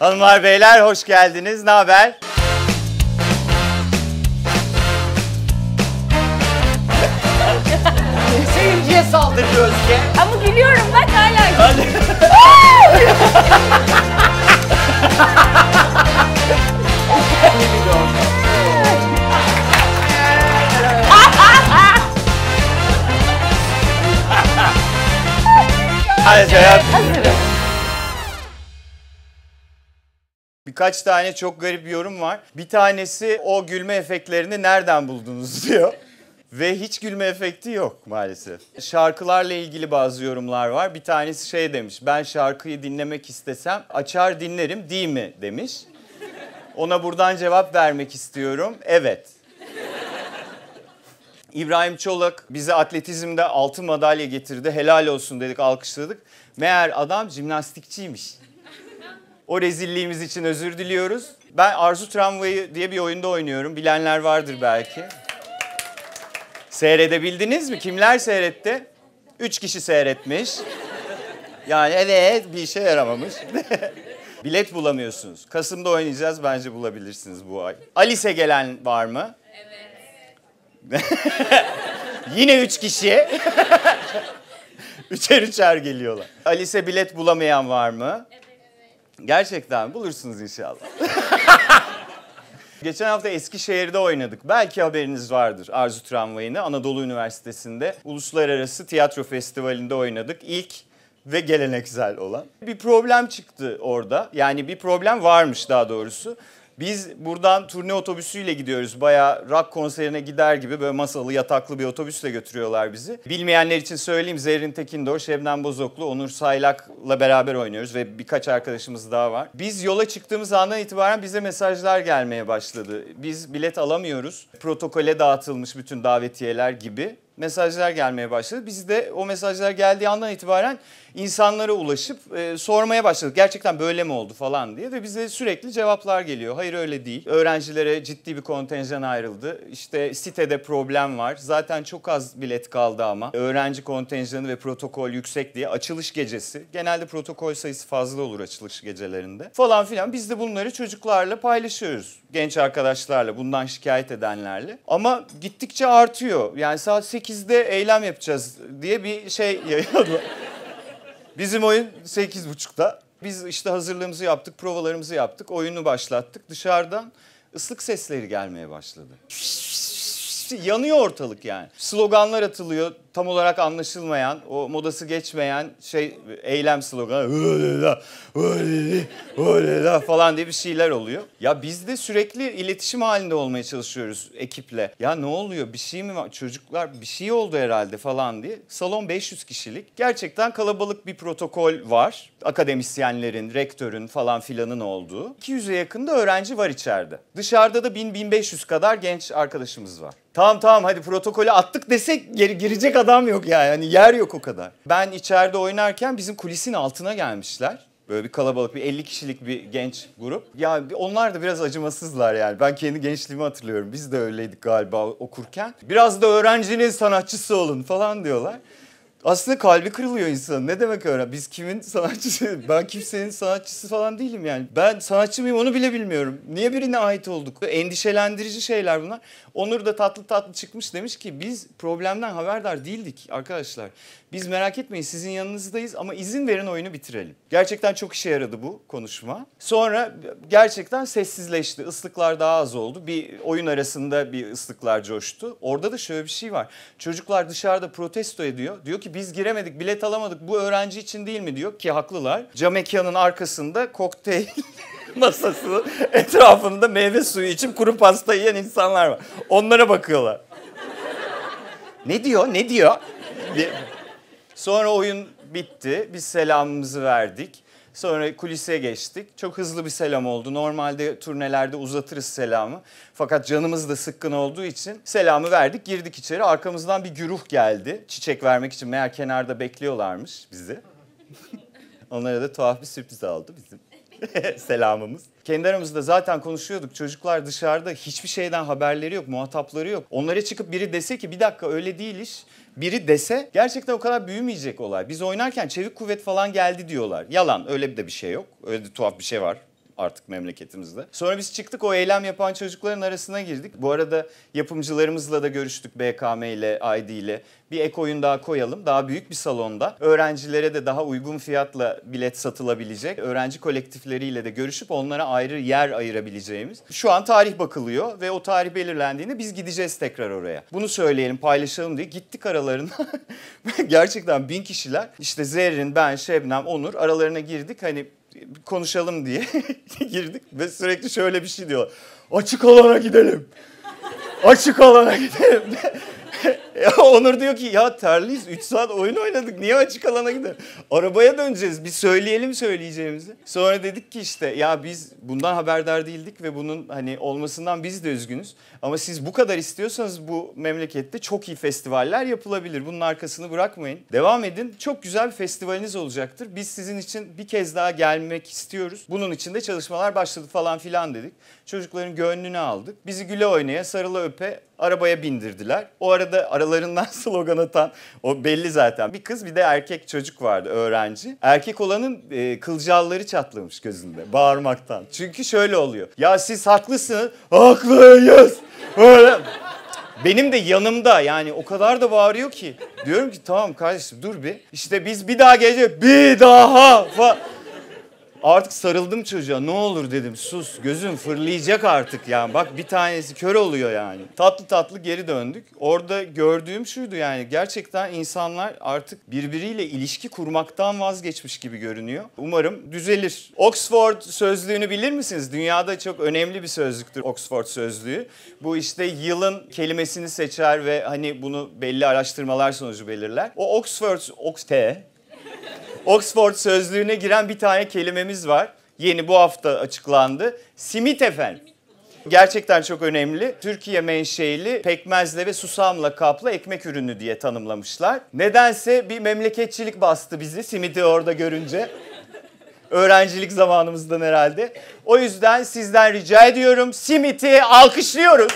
Hanımlar beyler hoş geldiniz. Ne haber? Seyirciye saldırdı Özge. Ama gülüyorum bak hala. Hadi. Hadi Serap. Hazırım. Birkaç tane çok garip yorum var. Bir tanesi o gülme efektlerini nereden buldunuz diyor. Ve hiç gülme efekti yok maalesef. Şarkılarla ilgili bazı yorumlar var. Bir tanesi şey demiş, ben şarkıyı dinlemek istesem açar dinlerim değil mi demiş. Ona buradan cevap vermek istiyorum. Evet. İbrahim Çolak bize atletizmde altın madalya getirdi. Helal olsun dedik, alkışladık. Meğer adam jimnastikçiymiş. O rezilliğimiz için özür diliyoruz. Ben Arzu Tramvayı diye bir oyunda oynuyorum. Bilenler vardır belki. Seyredebildiniz mi? Kimler seyretti? 3 kişi seyretmiş. Yani evet bir işe yaramamış. Bilet bulamıyorsunuz. Kasım'da oynayacağız. Bence bulabilirsiniz bu ay. Alice'e gelen var mı? Evet. Yine 3 kişi. Üçer üçer geliyorlar. Alice'e bilet bulamayan var mı? Evet. Gerçekten bulursunuz inşallah. Geçen hafta Eskişehir'de oynadık. Belki haberiniz vardır Arzu Tramvayı'nı. Anadolu Üniversitesi'nde Uluslararası Tiyatro Festivali'nde oynadık. İlk ve geleneksel olan. Bir problem çıktı orada. Yani bir problem varmış daha doğrusu. Biz buradan turne otobüsüyle gidiyoruz. Bayağı rock konserine gider gibi böyle masalı, yataklı bir otobüsle götürüyorlar bizi. Bilmeyenler için söyleyeyim. Zerrin Tekindor, Şebnem Bozoklu, Onur Saylak'la beraber oynuyoruz ve birkaç arkadaşımız daha var. Biz yola çıktığımız andan itibaren bize mesajlar gelmeye başladı. Biz bilet alamıyoruz. Protokole dağıtılmış bütün davetiyeler gibi mesajlar gelmeye başladı. Biz de o mesajlar geldiği andan itibaren insanlara ulaşıp sormaya başladık. Gerçekten böyle mi oldu falan diye ve bize sürekli cevaplar geliyor. Hayır öyle değil. Öğrencilere ciddi bir kontenjan ayrıldı. İşte sitede problem var. Zaten çok az bilet kaldı ama. Öğrenci kontenjanı ve protokol yüksek diye açılış gecesi. Genelde protokol sayısı fazla olur açılış gecelerinde. Falan filan. Biz de bunları çocuklarla paylaşıyoruz. Genç arkadaşlarla, bundan şikayet edenlerle. Ama gittikçe artıyor. Yani saat 8'de eylem yapacağız diye bir şey yayınladı. Bizim oyun 8.30'da. Biz işte hazırlığımızı yaptık, provalarımızı yaptık, oyunu başlattık. Dışarıdan ıslık sesleri gelmeye başladı. Yanıyor ortalık yani. Sloganlar atılıyor, tam olarak anlaşılmayan, o modası geçmeyen eylem sloganı. Falan diye bir şeyler oluyor. Ya biz de sürekli iletişim halinde olmaya çalışıyoruz ekiple. Ya ne oluyor, bir şey mi var? Çocuklar bir şey oldu herhalde falan diye. Salon 500 kişilik. Gerçekten kalabalık bir protokol var. Akademisyenlerin, rektörün falan filanın olduğu. 200'e yakın da öğrenci var içeride. Dışarıda da 1000-1500 kadar genç arkadaşımız var. Tamam hadi protokolü attık desek girecek adam yok yani. Yani yer yok o kadar. Ben içeride oynarken bizim kulisin altına gelmişler. Böyle bir kalabalık, bir 50 kişilik bir genç grup. Ya onlar da biraz acımasızlar yani. Ben kendi gençliğimi hatırlıyorum. Biz de öyleydik galiba okurken. Biraz da öğrencinin sanatçısı olun falan diyorlar. Aslında kalbi kırılıyor insanın. Ne demek öyle? Biz kimin sanatçısı? Ben kimsenin sanatçısı falan değilim yani. Ben sanatçı mıyım onu bile bilmiyorum. Niye birine ait olduk? Endişelendirici şeyler bunlar. Onur da tatlı tatlı çıkmış demiş ki biz problemden haberdar değildik arkadaşlar. Biz merak etmeyin sizin yanınızdayız ama izin verin oyunu bitirelim. Gerçekten çok işe yaradı bu konuşma. Sonra gerçekten sessizleşti. Islıklar daha az oldu. Bir oyun arasında bir ıslıklar coştu. Orada da şöyle bir şey var. Çocuklar dışarıda protesto ediyor. Diyor ki biz giremedik, bilet alamadık. Bu öğrenci için değil mi diyor ki haklılar. Cam mekanın arkasında kokteyl masası etrafında meyve suyu içip kuru pasta yiyen insanlar var. Onlara bakıyorlar. Ne diyor? Sonra oyun bitti. Biz selamımızı verdik. Sonra kulise geçtik. Çok hızlı bir selam oldu. Normalde turnelerde uzatırız selamı. Fakat canımız da sıkkın olduğu için selamı verdik. Girdik içeri. Arkamızdan bir güruh geldi. Çiçek vermek için. Meğer kenarda bekliyorlarmış bizi. Onlara da tuhaf bir sürpriz oldu bizim. Selamımız. Kendi aramızda zaten konuşuyorduk. Çocuklar dışarıda hiçbir şeyden haberleri yok, muhatapları yok. Onlara çıkıp biri dese ki bir dakika öyle değil iş. Biri dese gerçekten o kadar büyümeyecek olay. Biz oynarken çevik kuvvet falan geldi diyorlar. Yalan, öyle de bir şey yok. Öyle de tuhaf bir şey var artık memleketimizde. Sonra biz çıktık, o eylem yapan çocukların arasına girdik. Bu arada yapımcılarımızla da görüştük, BKM ile, ID ile. Bir ek oyun daha koyalım. Daha büyük bir salonda. Öğrencilere de daha uygun fiyatla bilet satılabilecek. Öğrenci kolektifleriyle de görüşüp onlara ayrı yer ayırabileceğimiz. Şu an tarih bakılıyor ve o tarih belirlendiğinde biz gideceğiz tekrar oraya. Bunu söyleyelim, paylaşalım diye gittik aralarına. Gerçekten 1000 kişiler. İşte Zerrin, ben, Şebnem, Onur aralarına girdik. Hani konuşalım diye girdik ve sürekli şöyle bir şey diyor. Açık alana gidelim. Açık alana gidelim. Ya Onur diyor ki ya terliyiz, 3 saat oyun oynadık, niye açık alana gidelim? Arabaya döneceğiz, bir söyleyelim söyleyeceğimizi. Sonra dedik ki işte ya biz bundan haberdar değildik ve bunun hani olmasından biz de üzgünüz. Ama siz bu kadar istiyorsanız bu memlekette çok iyi festivaller yapılabilir. Bunun arkasını bırakmayın. Devam edin, çok güzel bir festivaliniz olacaktır. Biz sizin için bir kez daha gelmek istiyoruz. Bunun için de çalışmalar başladı falan filan dedik. Çocukların gönlünü aldık. Bizi güle oynaya, sarıla öpe arabaya bindirdiler. O arada aralarından slogan atan, o belli zaten. Bir kız bir de erkek çocuk vardı, öğrenci. Erkek olanın kılcalları çatlamış gözünde bağırmaktan. Çünkü şöyle oluyor. Ya siz haklısınız. Haklıyız. Öyle. Benim de yanımda, yani o kadar da bağırıyor ki. Diyorum ki tamam kardeşim dur bir. İşte biz bir daha gelecek. Bir daha falan. Artık sarıldım çocuğa, ne olur dedim, sus gözüm fırlayacak artık yani, bak bir tanesi kör oluyor yani. Tatlı tatlı geri döndük. Orada gördüğüm şuydu, yani gerçekten insanlar artık birbiriyle ilişki kurmaktan vazgeçmiş gibi görünüyor. Umarım düzelir. Oxford sözlüğünü bilir misiniz? Dünyada çok önemli bir sözlüktür Oxford sözlüğü. Bu işte yılın kelimesini seçer ve hani bunu belli araştırmalar sonucu belirler. O Oxford sözlüğüne giren bir tane kelimemiz var. Yeni bu hafta açıklandı. Simit efendim. Gerçekten çok önemli. Türkiye menşeili pekmezle ve susamla kaplı ekmek ürünü diye tanımlamışlar. Nedense bir memleketçilik bastı bizi simidi orada görünce. Öğrencilik zamanımızdan herhalde. O yüzden sizden rica ediyorum, simiti alkışlıyoruz.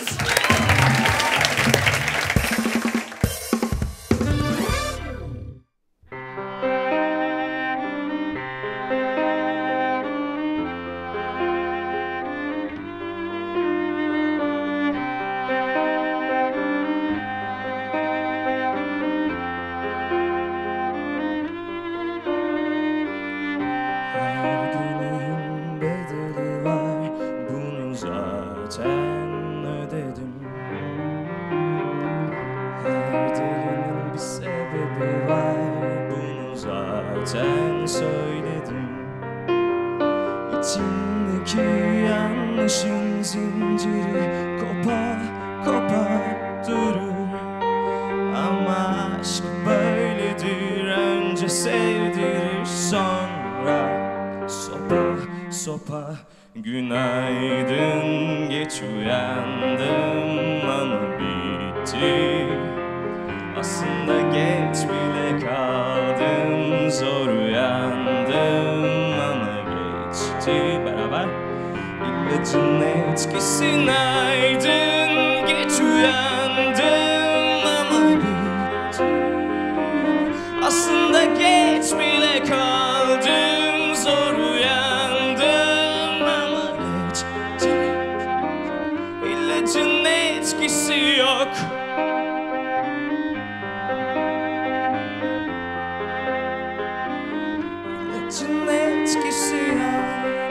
Yanlışın zinciri kopa kopa durur. Ama aşk böyledir, önce sevdirir sonra sopa sopa. Günaydın, geç uyandım ama bitti. Aslında geç bile kaldım, zor uyandım ama geçti. Beraber. İlacın etkisi naydın, geç uyandım ama bitti. Aslında geç bile kaldım, zor uyandım ama geçti. İlacın etkisi yok. İlacın etkisi yok.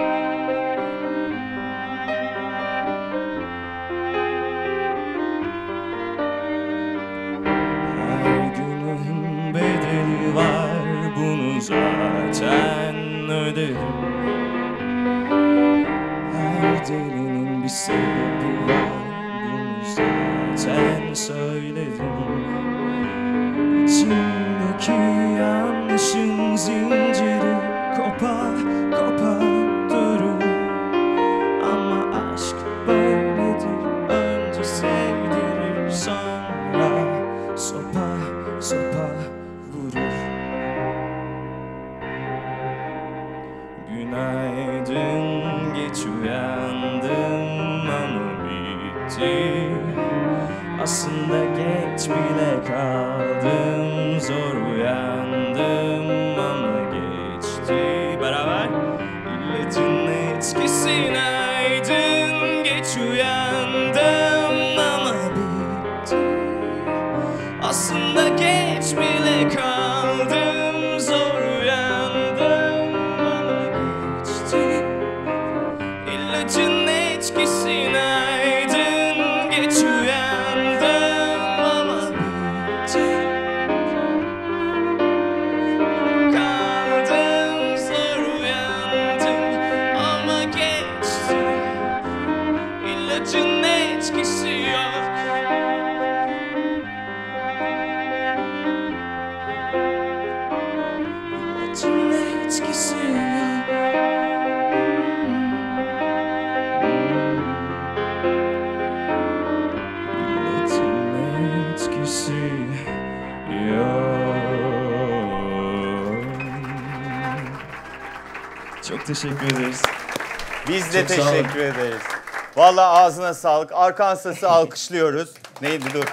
Zaten ödedim. Her delinin bir sebebi var, bunu zaten söyledim. İçimdeki yanlışın zinciri kopa kopa durur. Ama aşk böyledir, önce sevdirir sonra sopa sopa vurur. Günaydın, geç uyandım ama bitti. Aslında geç bile kaldım, zor uyandım ama geçti. aydın geç uyandım ama bitti. Aslında geç bile kaldım, zor uyandım ama geçti. İlacın etkisine aydın geç uyandım ama bitti. Kaldım, zor uyandım ama geçti. İlacın etkisi yok. İlacın etkisi yok. İlacın etkisi yok. Çok teşekkür ederiz. Biz de Çok sağ olun. teşekkür ederiz. Vallahi ağzına sağlık. Arkansas'ı alkışlıyoruz. Neydi dur.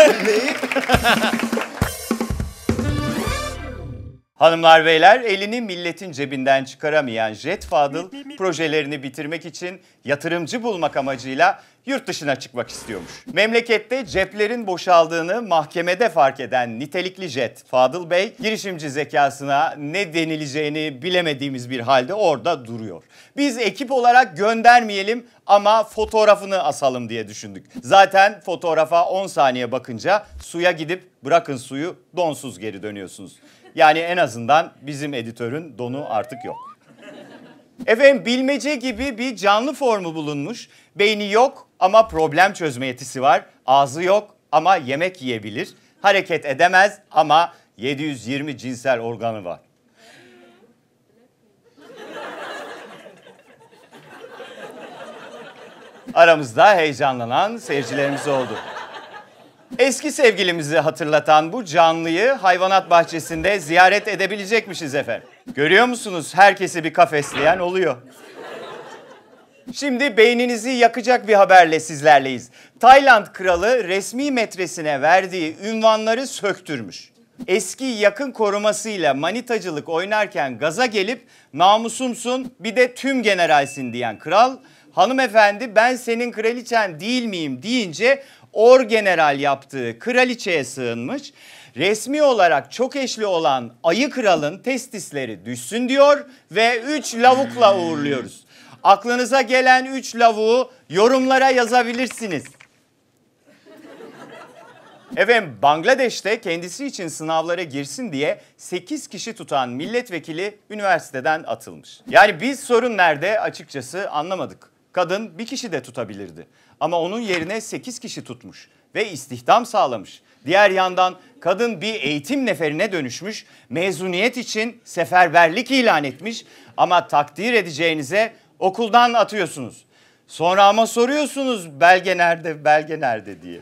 Hanımlar beyler, elini milletin cebinden çıkaramayan Jet Fadıl projelerini bitirmek için yatırımcı bulmak amacıyla yurt dışına çıkmak istiyormuş. Memlekette ceplerin boşaldığını mahkemede fark eden nitelikli Jet Fadıl Bey, girişimci zekasına ne denileceğini bilemediğimiz bir halde orada duruyor. Biz ekip olarak göndermeyelim ama fotoğrafını asalım diye düşündük. Zaten fotoğrafa 10 saniye bakınca suya gidip bırakın suyu donsuz geri dönüyorsunuz. Yani en azından bizim editörün donu artık yok. Efendim bilmece gibi bir canlı formu bulunmuş. Beyni yok ama problem çözme yetisi var. Ağzı yok ama yemek yiyebilir. Hareket edemez ama 720 cinsel organı var. Aramızda heyecanlanan seyircilerimiz oldu. Eski sevgilimizi hatırlatan bu canlıyı hayvanat bahçesinde ziyaret edebilecekmişiz efendim. Görüyor musunuz? Herkesi bir kafesleyen oluyor. Şimdi beyninizi yakacak bir haberle sizlerleyiz. Tayland kralı resmi metresine verdiği ünvanları söktürmüş. Eski yakın korumasıyla manitacılık oynarken gaza gelip namusumsun bir de tüm generalsin diyen kral, hanımefendi ben senin kraliçen değil miyim deyince orgeneral yaptığı kraliçeye sığınmış. Resmi olarak çok eşli olan ayı kralın testisleri düşsün diyor ve 3 lavukla uğurluyoruz. Aklınıza gelen 3 lavuğu yorumlara yazabilirsiniz. Efendim Bangladeş'te kendisi için sınavlara girsin diye 8 kişi tutan milletvekili üniversiteden atılmış. Yani biz sorun nerede açıkçası anlamadık. Kadın bir kişi de tutabilirdi. Ama onun yerine 8 kişi tutmuş ve istihdam sağlamış. Diğer yandan kadın bir eğitim neferine dönüşmüş, mezuniyet için seferberlik ilan etmiş ama takdir edeceğinize okuldan atıyorsunuz. Sonra ama soruyorsunuz belge nerede, belge nerede diye.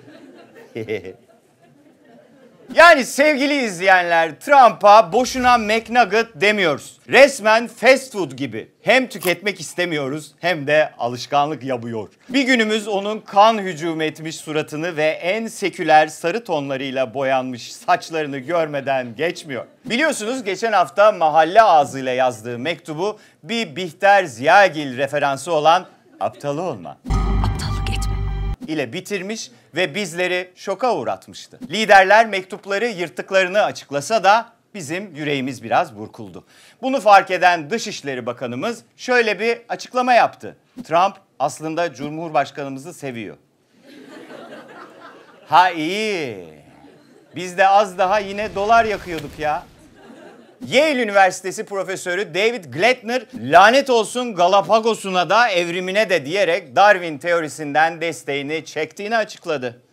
Yani sevgili izleyenler, Trump'a boşuna McNugget demiyoruz. Resmen fast food gibi. Hem tüketmek istemiyoruz hem de alışkanlık yapıyor. Bir günümüz onun kan hücum etmiş suratını ve en seküler sarı tonlarıyla boyanmış saçlarını görmeden geçmiyor. Biliyorsunuz geçen hafta mahalle ağzıyla yazdığı mektubu bir Bihter Ziyagil referansı olan aptal olma ile bitirmiş ve bizleri şoka uğratmıştı. Liderler mektupları yırttıklarını açıklasa da bizim yüreğimiz biraz burkuldu. Bunu fark eden Dışişleri Bakanımız şöyle bir açıklama yaptı. Trump aslında Cumhurbaşkanımızı seviyor. Ha iyi. Biz de az daha yine dolar yakıyorduk ya. Yale Üniversitesi Profesörü David Glettner lanet olsun Galapagos'una da evrimine de diyerek Darwin teorisinden desteğini çektiğini açıkladı.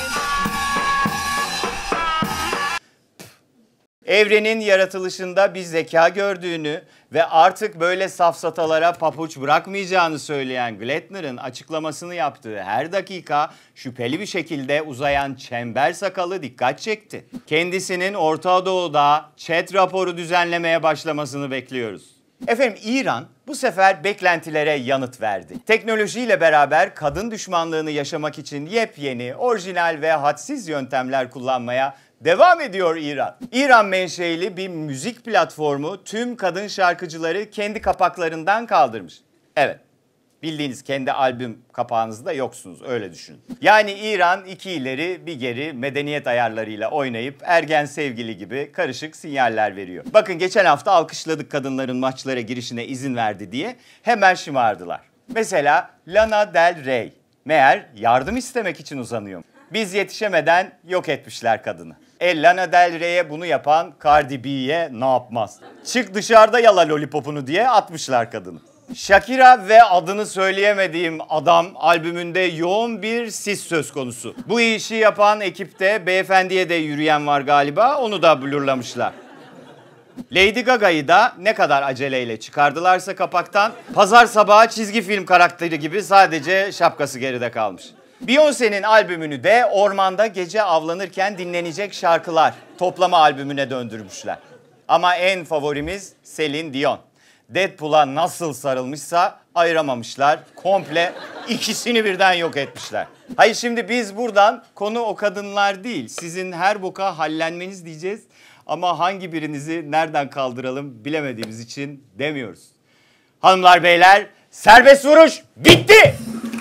Evrenin yaratılışında bir zeka gördüğünü ve artık böyle safsatalara papuç bırakmayacağını söyleyen Glettner'ın açıklamasını yaptığı her dakika şüpheli bir şekilde uzayan çember sakalı dikkat çekti. Kendisinin Orta Doğu'da chat raporu düzenlemeye başlamasını bekliyoruz. Efendim İran bu sefer beklentilere yanıt verdi. Teknolojiyle beraber kadın düşmanlığını yaşamak için yepyeni, orijinal ve hadsiz yöntemler kullanmaya devam ediyor İran. İran menşeili bir müzik platformu tüm kadın şarkıcıları kendi kapaklarından kaldırmış. Evet, Bildiğiniz kendi albüm kapağınızda yoksunuz, öyle düşünün. Yani İran iki ileri bir geri medeniyet ayarlarıyla oynayıp ergen sevgili gibi karışık sinyaller veriyor. Bakın geçen hafta alkışladık kadınların maçlara girişine izin verdi diye hemen şımardılar. Mesela Lana Del Rey meğer yardım istemek için uzanıyor. Biz yetişemeden yok etmişler kadını. Lana Del Rey'e bunu yapan Cardi B'ye ne yapmaz? Çık dışarıda yala lollipopunu diye atmışlar kadını. Shakira ve adını söyleyemediğim adam albümünde yoğun bir sis söz konusu. Bu işi yapan ekipte beyefendiye de yürüyen var galiba, onu da blurlamışlar. Lady Gaga'yı da ne kadar aceleyle çıkardılarsa kapaktan, pazar sabahı çizgi film karakteri gibi sadece şapkası geride kalmış. Beyoncé'nin albümünü de ormanda gece avlanırken dinlenecek şarkılar toplama albümüne döndürmüşler. Ama en favorimiz Celine Dion. Deadpool'a nasıl sarılmışsa ayıramamışlar. Komple ikisini birden yok etmişler. Hayır, şimdi biz buradan konu o kadınlar değil, sizin her boka hallenmeniz diyeceğiz. Ama hangi birinizi nereden kaldıralım bilemediğimiz için demiyoruz. Hanımlar beyler, serbest vuruş bitti.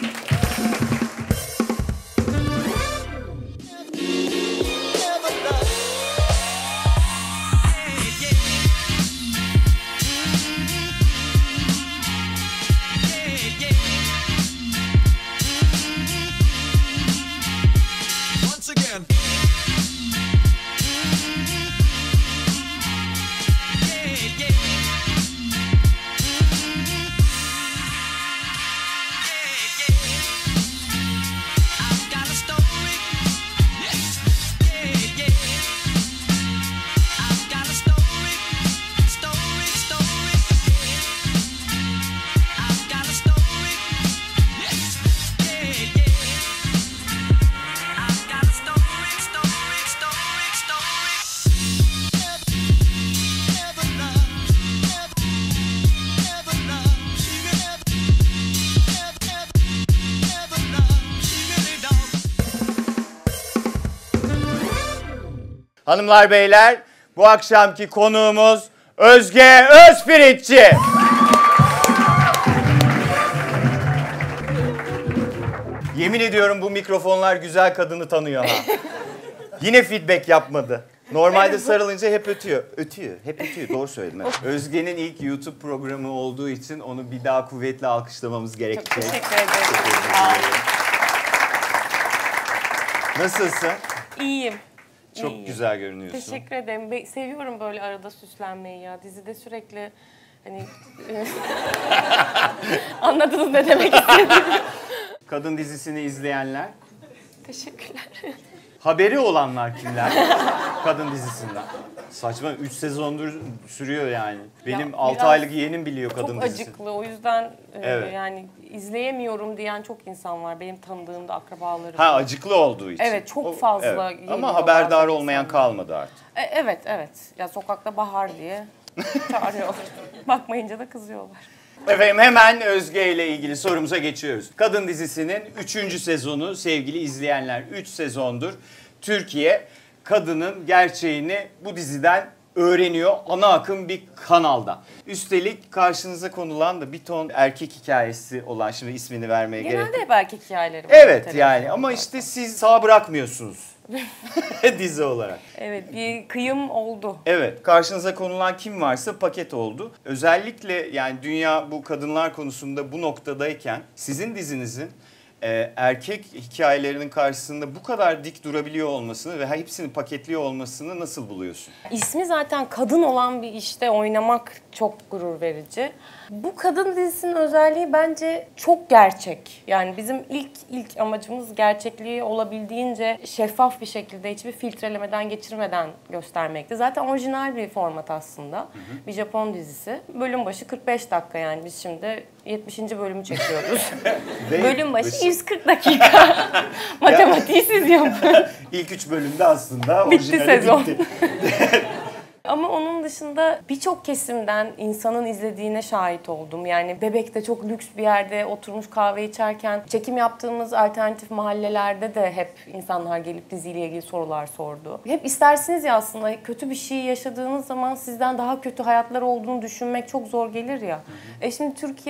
Hanımlar beyler, bu akşamki konuğumuz Özge Özpirinççi. Yemin ediyorum bu mikrofonlar güzel kadını tanıyor ha. Yine feedback yapmadı. Normalde sarılınca hep ötüyor. Ötüyor, hep ötüyor. Doğru söyledim. Evet. Özge'nin ilk YouTube programı olduğu için onu bir daha kuvvetli alkışlamamız gerekecek. Çok teşekkür ederim. Sağ olun. Nasılsın? İyiyim. Çok İyiyim. güzel görünüyorsun. Teşekkür ederim. Seviyorum böyle arada süslenmeyi ya. Dizide sürekli hani anladınız ne demek istediğimi. Kadın dizisini izleyenler, Teşekkürler. haberi olanlar kimler? Kadın dizisinden. Saçma, 3 sezondur sürüyor yani. Benim 6 biraz aylık yeğenim biliyor kadın Çok dizisi. acıklı. O yüzden Evet. yani izleyemiyorum diyen çok insan var. Benim tanıdığım da akrabalarım. Ha, acıklı olduğu için. Evet, çok fazla evet. geliyor Ama haberdar bazen olmayan insanlar. kalmadı artık. Evet, evet. Ya sokakta Bahar diye çağırıyorlar. Bakmayınca da kızıyorlar. Efendim hemen Özge ile ilgili sorumuza geçiyoruz. Kadın dizisinin 3. sezonu sevgili izleyenler. 3 sezondur Türkiye kadının gerçeğini bu diziden öğreniyor ana akım bir kanalda. Üstelik karşınıza konulan da bir ton erkek hikayesi olan, şimdi ismini vermeye gerek yok. Genelde hep erkek hikayeleri var. Evet yani ama işte siz sağ bırakmıyorsunuz dizi olarak. Evet, bir kıyım oldu. Evet, karşınıza konulan kim varsa paket oldu. Özellikle yani dünya bu kadınlar konusunda bu noktadayken sizin dizinizin erkek hikayelerinin karşısında bu kadar dik durabiliyor olmasını ve hepsini paketliyor olmasını nasıl buluyorsun? İsmi zaten kadın olan bir işte oynamak çok gurur verici. Bu kadın dizisinin özelliği bence çok gerçek. Yani bizim ilk amacımız gerçekliği olabildiğince şeffaf bir şekilde hiçbir filtrelemeden geçirmeden göstermekti. Zaten orijinal bir format aslında. Bir Japon dizisi. Bölüm başı 45 dakika yani biz şimdi 70. bölümü çekiyoruz. Bölüm başı 140 dakika. Matematiği siz yapın. İlk 3 bölümde aslında Bitti orijinali sezon. bitti. Ama onun dışında birçok kesimden insanın izlediğine şahit oldum. Yani Bebek'te çok lüks bir yerde oturmuş kahve içerken çekim yaptığımız alternatif mahallelerde de hep insanlar gelip diziyle ilgili sorular sordu. Hep istersiniz ya aslında kötü bir şey yaşadığınız zaman sizden daha kötü hayatlar olduğunu düşünmek çok zor gelir ya. Şimdi Türkiye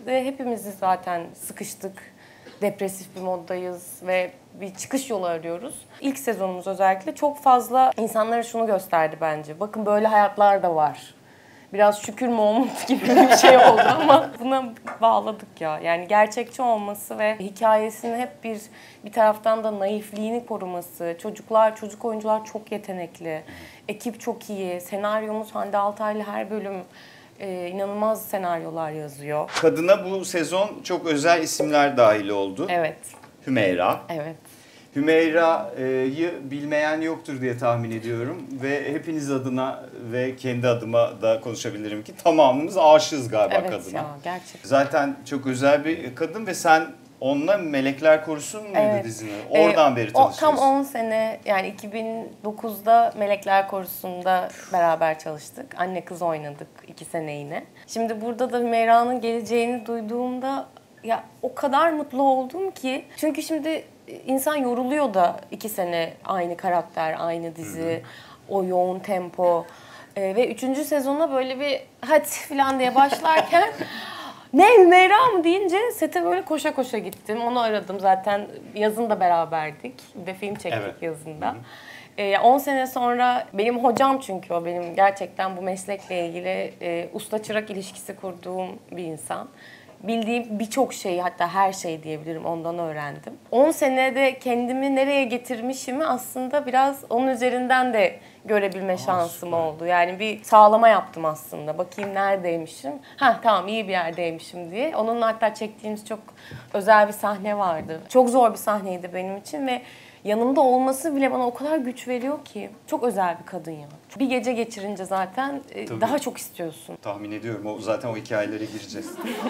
de hepimiz zaten sıkıştık. Depresif bir moddayız ve bir çıkış yolu arıyoruz. İlk sezonumuz özellikle çok fazla insanlara şunu gösterdi bence. Bakın böyle hayatlar da var. Biraz şükür moment gibi bir şey oldu ama buna bağladık ya. Yani gerçekçi olması ve hikayesini hep bir taraftan da naifliğini koruması. Çocuk oyuncular çok yetenekli. Ekip çok iyi. Senaryomuz Hande Altaylı her bölüm inanılmaz senaryolar yazıyor. Kadına bu sezon çok özel isimler dahil oldu. Evet. Hümeyra. Evet. Hümeyra'yı bilmeyen yoktur diye tahmin ediyorum ve hepiniz adına ve kendi adıma da konuşabilirim ki tamamımız aşığız galiba Evet kadına. ya gerçekten. Zaten çok özel bir kadın ve sen onunla Melekler Korusun muydu Evet. dizini? Oradan beri tanışıyoruz. Tam 10 sene yani 2009'da Melekler Korusu'nda beraber çalıştık. Anne kız oynadık 2 sene yine. Şimdi burada da Hümeyra'nın geleceğini duyduğumda ya o kadar mutlu oldum ki. Çünkü şimdi insan yoruluyor da 2 sene aynı karakter, aynı dizi, o yoğun tempo. Ve 3. sezona böyle bir hadi falan diye başlarken ne Hümeyra mı deyince sete böyle koşa koşa gittim. Onu aradım zaten yazın da beraberdik. Bir de film çektik Evet. yazında. 10 sene sonra benim hocam çünkü o benim gerçekten bu meslekle ilgili usta çırak ilişkisi kurduğum bir insan. Bildiğim birçok şeyi hatta her şey diyebilirim ondan öğrendim. 10 senede kendimi nereye getirmişimi aslında biraz onun üzerinden de görebilme şansım oldu. Yani bir sağlama yaptım aslında. Bakayım neredeymişim. Tamam iyi bir yerdeymişim diye. Onunla hatta çektiğimiz çok özel bir sahne vardı. Çok zor bir sahneydi benim için ve yanımda olması bile bana o kadar güç veriyor ki. Çok özel bir kadın ya. Bir gece geçirince zaten daha çok istiyorsun. Tahmin ediyorum. Zaten o hikayelere gireceğiz.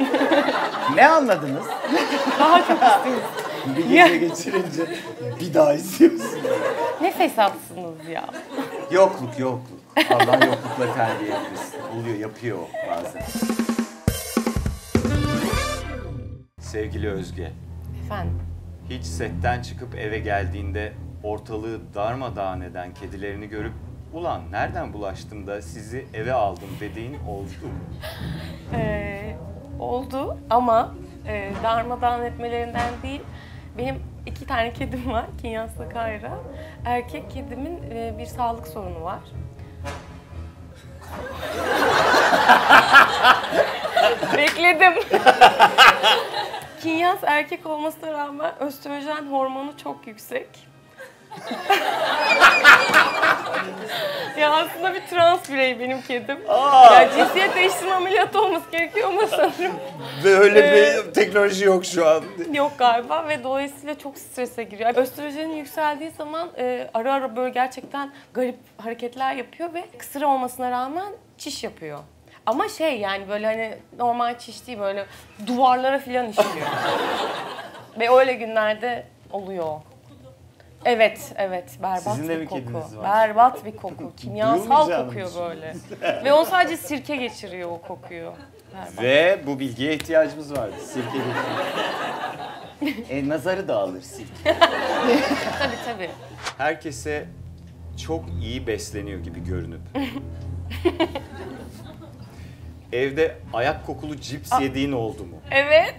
Ne anladınız? Daha çok istiyorsun. Bir gece geçirince bir daha istiyorsun. Ne fesatsınız ya. Yokluk. Allah yoklukla terbiye etmesin. Oluyor, yapıyor bazen. Sevgili Özge, Efendim. hiç setten çıkıp eve geldiğinde ortalığı darmadağın eden kedilerini görüp ulan nereden bulaştım da sizi eve aldım dediğin oldu mu? Oldu ama darmadağın etmelerinden değil. Benim 2 tane kedim var, Kinyas'la Kayra. Erkek kedimin bir sağlık sorunu var. Bekledim. Kinyas erkek olmasına rağmen östrojen hormonu çok yüksek. Ya aslında bir trans birey benim kedim. Ya cinsiyet değiştirme ameliyatı olması gerekiyor ama sanırım Ve öyle bir teknoloji yok şu an. yok galiba ve dolayısıyla çok strese giriyor. Östrojenin yükseldiği zaman ara ara böyle gerçekten garip hareketler yapıyor ve kısır olmasına rağmen çiş yapıyor. Ama yani böyle hani normal çiş değil böyle duvarlara falan işliyor. Ve öyle günlerde oluyor. Evet, berbat Sizin de bir mi koku. kediniz var? Berbat bir koku. Kimyasal Duyulmayacağını kokuyor böyle. Ve o sadece sirke geçiriyor o kokuyu. Berbat. Ve bu bilgiye ihtiyacımız vardı. Sirke nazarı dağılır sirke. Tabii. Herkese çok iyi besleniyor gibi görünüp. Evde ayak kokulu cips yediğin oldu mu? Evet.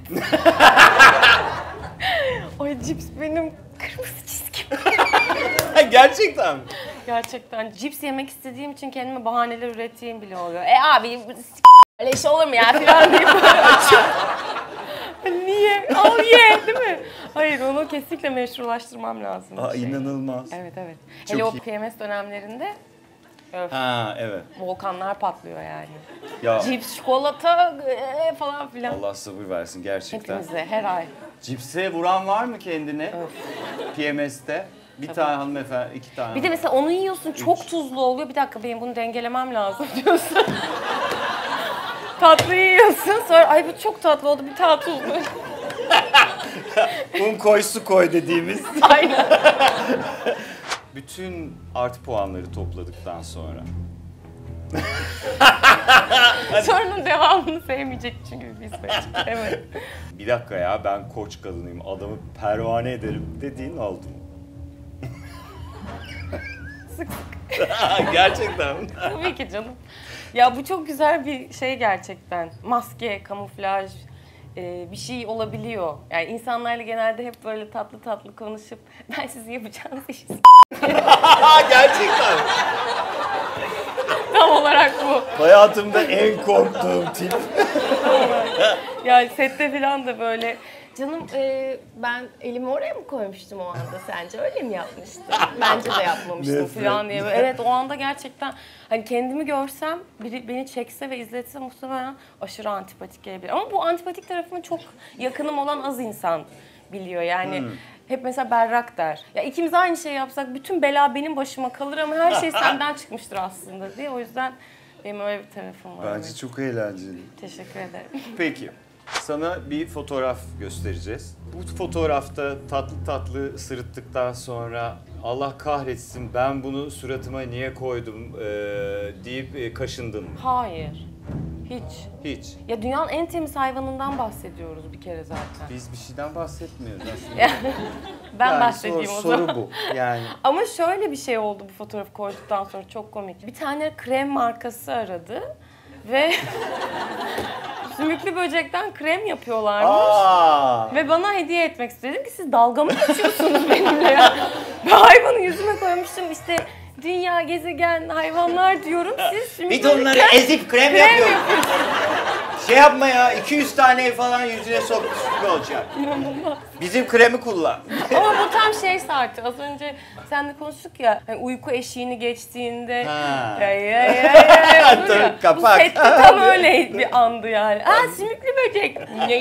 O cips benim kırmızı çizgim. Gerçekten mi? Gerçekten cips yemek istediğim için kendime bahaneler ürettiğim bile oluyor. Abi öyle iş olur mu ya falan deyip böyle açıyorum. Niye? Al ye değil mi? Hayır onu kesinlikle meşrulaştırmam lazım. bir şey. İnanılmaz. Evet. Çok Hele o iyi. PMS dönemlerinde Evet. volkanlar patlıyor yani. Ya Cips, çikolata falan filan. Allah sabır versin gerçekten. Hepimize her ay. Cipse vuran var mı kendine? PMS'te. Bir tane hanımefendi, 2 tane. Bir de mesela onu yiyorsun çok tuzlu oluyor. Bir dakika benim bunu dengelemem lazım diyorsun. Tatlı yiyorsun sonra ay bu çok tatlı oldu bir daha tuzlu. Un koy su koy dediğimiz. Aynen. Bütün artı puanları topladıktan sonra. Sorunun devamını sevmeyecek çünkü biz seçtik. Evet. Bir dakika ya ben koç kadınıyım adamı pervane ederim dediğin oldu mu? Sık Gerçekten mi? tabii ki canım. Ya bu çok güzel bir şey gerçekten. Maske, kamuflaj. bir şey olabiliyor. Yani insanlarla genelde hep böyle tatlı tatlı konuşup ben sizi yapacağınız işi Gerçekten. tam olarak bu. Hayatımda en korktuğum tip. Yani sette falan da böyle canım ben elimi oraya mı koymuştum o anda sence öyle mi yapmıştım? Bence de yapmamıştım Nefret. falan diye. Evet o anda gerçekten hani kendimi görsem biri beni çekse ve izletse muhtemelen aşırı antipatik gelebilir. Ama bu antipatik tarafımı çok yakınım olan az insan biliyor yani. Hep mesela Berrak der. Ya ikimiz aynı şeyi yapsak bütün bela benim başıma kalır ama her şey senden çıkmıştır aslında diye. O yüzden benim öyle bir tarafım var. Bence çok eğlenceli. Teşekkür ederim. Peki. Sana bir fotoğraf göstereceğiz. Bu fotoğrafta tatlı tatlı sırıttıktan sonra Allah kahretsin ben bunu suratıma niye koydum deyip kaşındın mı? Hayır. Hiç. Hiç. Ya dünyanın en temiz hayvanından bahsediyoruz bir kere zaten. Biz bir şeyden bahsetmiyoruz aslında. Ben Yani bahsedeyim o zaman. soru bu. Yani Ama şöyle bir şey oldu bu fotoğrafı koyduktan sonra çok komik. Bir tane krem markası aradı ve sümüklü böcekten krem yapıyorlarmış. Ve bana hediye etmek istedim ki siz dalga mı geçiyorsunuz benimle ya? Ben hayvanı yüzüme koymuştum işte dünya, gezegen, hayvanlar diyorum. Siz sümüklü bir de onları ezip krem yapıyor. Şey yapma ya 200 tane falan yüzüne sokmuş gibi olacak. Bizim kremi kullan. Ama bu tam şey saati. Az önce seninle konuştuk ya. Hani uyku eşiğini geçtiğinde Ha. ya olur ya. Bu Kapak. sette tam öyle bir andı yani. Aa sümüklü böcek.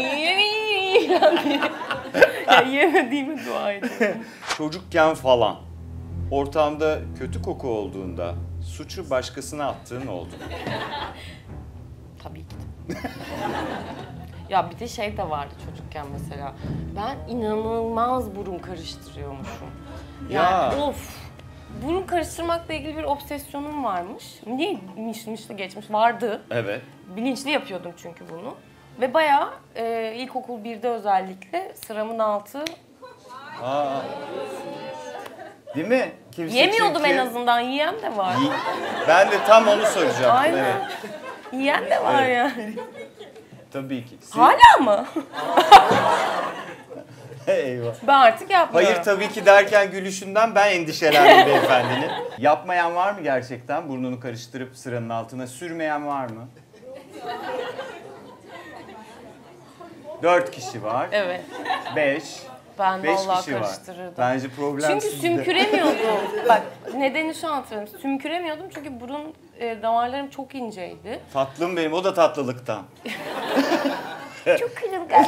Ya yemediğime dua ediyorum. Çocukken falan ortamda kötü koku olduğunda suçu başkasına attığın oldu mu? Tabii ki de. Ya bir de şey de vardı çocukken mesela. Ben inanılmaz burun karıştırıyormuşum. Yani of. Burun karıştırmakla ilgili bir obsesyonum varmış. Niye mişli geçmiş vardı. Evet. Bilinçli yapıyordum çünkü bunu. Ve bayağı ilkokul 1'de özellikle sıramın altı. Aa. Değil mi? Kimse Yemiyordum çünkü- en azından. Yiyen de var. Ben de tam onu soracağım. Aynen. Evet. Yiyen de var Evet. yani. Tabii ki. Hala mı? Eyvah. Ben artık yapmıyorum. Hayır tabii ki derken gülüşünden ben endişelendim beyefendinin. Yapmayan var mı gerçekten? Burnunu karıştırıp sıranın altına sürmeyen var mı? 4 kişi var. Evet. 5. Ben 5 vallahi kişi var. karıştırırdım. Bence problem Çünkü sizde. sümküremiyordum. Bak nedeni şu an hatırlıyorum. Sümküremiyordum çünkü burun damarlarım çok inceydi. Tatlım benim, o da tatlılıktan. Çok kırılgan.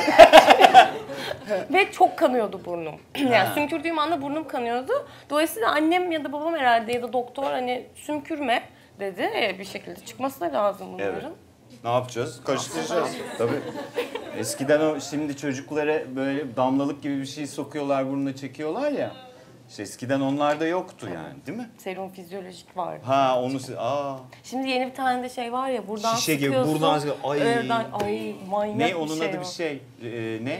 Ve çok kanıyordu burnum. Yani sümkürdüğüm anda burnum kanıyordu. Dolayısıyla annem ya da babam herhalde ya da doktor hani sümkürme dedi. Bir şekilde çıkması da lazım bunların. Evet. Ne yapacağız? Karıştıracağız. Tabii. Eskiden o şimdi çocuklara böyle damlalık gibi bir şey sokuyorlar, burnuna çekiyorlar ya. İşte eskiden onlar da yoktu yani, değil mi? Serum fizyolojik vardı. Ha onu Şimdi yeni bir tane de şey var ya buradan Şişe gibi, sıkıyorsun. buradan sıkıyor. Ay. Ay manyak ne bir onun şey adı o. bir şey. Ne?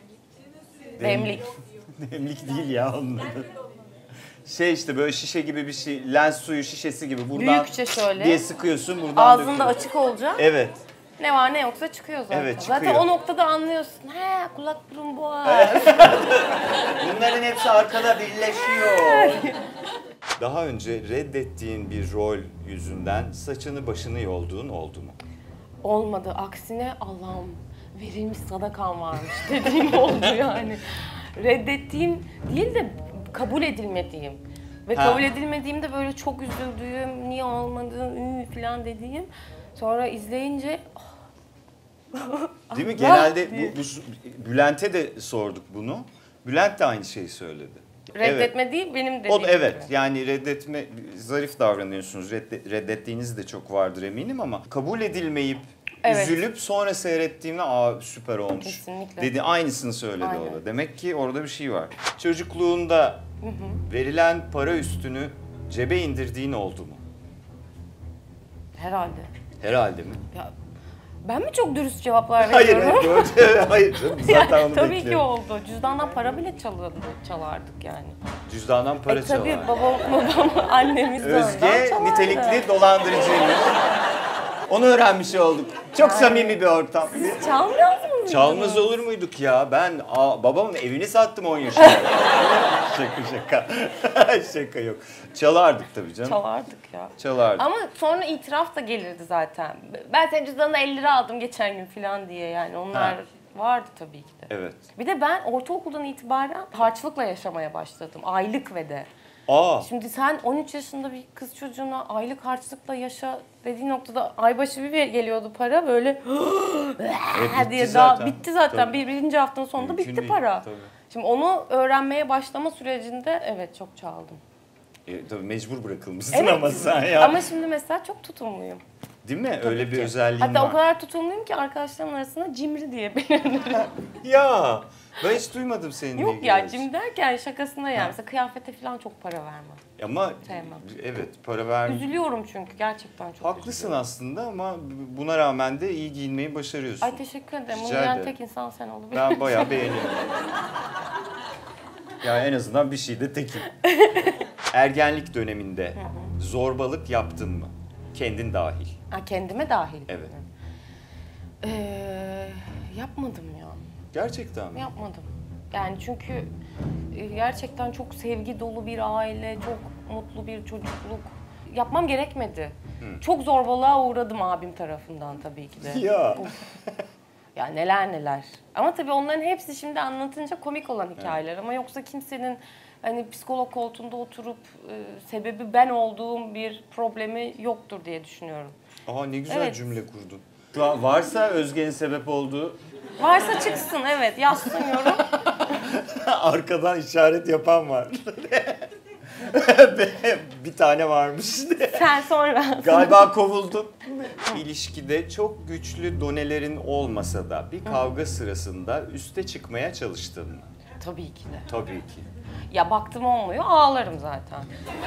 Demlik. Demlik değil ya onun adı. Şey işte böyle şişe gibi bir şey, lens suyu şişesi gibi buradan Büyükçe şöyle. diye sıkıyorsun buradan Ağzında döküyor. açık olacak. Evet. Ne var ne yoksa çıkıyor zaten. Evet, çıkıyor. Zaten o noktada anlıyorsun. He kulak burun boğaz. Bunların hepsi arkada birleşiyor. Daha önce reddettiğin bir rol yüzünden saçını başını yolduğun oldu mu? Olmadı. Aksine Allah'ım verilmiş sadakan varmış dediğim oldu yani. Reddettiğim değil de kabul edilmediğim. Ve kabul edilmediğimde böyle çok üzüldüğüm, niye olmadı falan dediğim. Sonra izleyince Değil mi? Allah Genelde diye. Bülent'e de sorduk bunu. Bülent de aynı şeyi söyledi. reddetme değil benim dediğim O da evet gibi. yani reddetme, zarif davranıyorsunuz. Reddettiğiniz de çok vardır eminim ama kabul edilmeyip üzülüp sonra seyrettiğimde süper olmuş. Kesinlikle. Dedi, aynısını söyledi Aynen. o da. Demek ki orada bir şey var. Çocukluğunda verilen para üstünü cebe indirdiğin oldu mu? Herhalde. Herhalde mi? Ya, ben mi çok dürüst cevaplar Hayır, veriyorum? hayır canım zaten onu Tabii ki bekliyorum. oldu. Cüzdandan para bile çalardık yani. Cüzdandan para Tabii çalar. babam annemiz de ondan Özge çalardı. nitelikli dolandırıcıymış. Onu öğrenmiş olduk. Çok samimi bir ortam. Çalmıyor musunuz? Çalmaz olur muyduk ya? Ben babamın evini sattım 10 yaşında. Şaka. Şaka yok. Çalardık tabii canım. Çalardık ya. Çalardık. Ama sonra itiraf da gelirdi zaten. Ben senin cüzdanına 50 lira aldım geçen gün falan diye yani onlar vardı tabii ki de. Evet. Bir de ben ortaokuldan itibaren harçlıkla yaşamaya başladım. Aylık ve de. Aa. Şimdi sen 13 yaşında bir kız çocuğuna aylık harçlıkla yaşa dediği noktada aybaşı bir geliyordu para böyle bitti diye zaten. bitti zaten. Tabii. Birinci haftanın sonunda Mümkün bitti değil, para. tabii. Şimdi onu öğrenmeye başlama sürecinde evet çok çaldım. Tabii mecbur bırakılmışsın Evet. ama sen ya. Ama şimdi mesela çok tutumluyum. Değil mi? Tabii Öyle bir ki. özelliğin Hatta var. o kadar tutumluyum ki arkadaşlarım arasında cimri diye bilinir. Ya ben hiç duymadım seninle Yok ilgili. ya cim derken şakasına yani. Mesela kıyafete falan çok para vermem. Ama Sevmem. evet para ver. Üzülüyorum çünkü gerçekten çok Haklısın üzülüyorum. aslında ama buna rağmen de iyi giyinmeyi başarıyorsun. Ay teşekkür ederim. Rica Uyuyan ederim. tek insan sen olabilir. Ben bayağı beğeniyorum. Ya en azından bir şeyde tekim. Ergenlik döneminde zorbalık yaptın mı? Kendin dahil. Ha, kendime dahil. Evet. Yapmadım ya. Gerçekten mi? Yapmadım. Yani çünkü gerçekten çok sevgi dolu bir aile, çok mutlu bir çocukluk. Yapmam gerekmedi. Çok zorbalığa uğradım abim tarafından tabii ki de. Ya. Ya neler neler. Ama tabii onların hepsi şimdi anlatınca komik olan hikayeler. Ama yoksa kimsenin hani psikolog koltuğunda oturup sebebi ben olduğum bir problemi yoktur diye düşünüyorum. Aa ne güzel Evet. cümle kurdun. Şu an varsa Özge'nin sebep olduğu Varsa çıksın evet yazsın yorum. arkadan işaret yapan var. Bir tane varmış. Sen sonra. Galiba kovuldun. İlişkide çok güçlü donelerin olmasa da bir kavga sırasında üste çıkmaya çalıştın mı? Tabii ki de. Tabii ki. Ya baktım olmuyor ağlarım zaten.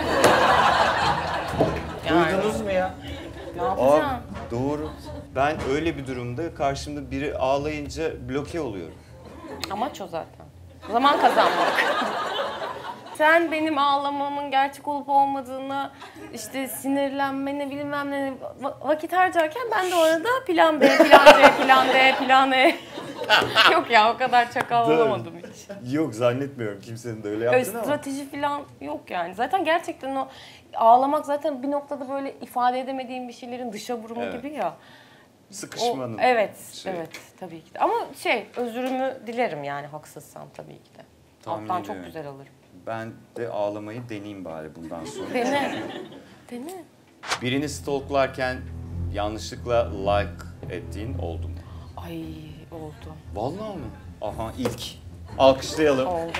Duydunuz mu ya? Ne yapacağım? Abi doğru. Ben öyle bir durumda karşımda biri ağlayınca bloke oluyorum. Amaç o zaten. Zaman kazanmak. Sen benim ağlamamın gerçek olup olmadığını, işte sinirlenmeni bilmem ne vakit harcarken ben de orada plan B, plan C, plan D, plan E. Yok ya o kadar çakal olamadım hiç. Yok zannetmiyorum kimsenin de öyle Öyle yaptığını ama. strateji falan yok yani. Zaten gerçekten o ağlamak zaten bir noktada böyle ifade edemediğim bir şeylerin dışa vurumu Evet. gibi ya. Sıkışmanın. Evet, şey. evet tabii ki de. Ama özürümü dilerim yani haksızsam tabii ki de. Tahmin Alttan çok ediyorum. güzel alırım. Ben de ağlamayı deneyeyim bari bundan sonra. Dene. Dene. Birini stalklarken yanlışlıkla like ettiğin oldu mu? Ay oldu. Vallahi mi? Aha ilk. Alkışlayalım. Oldu.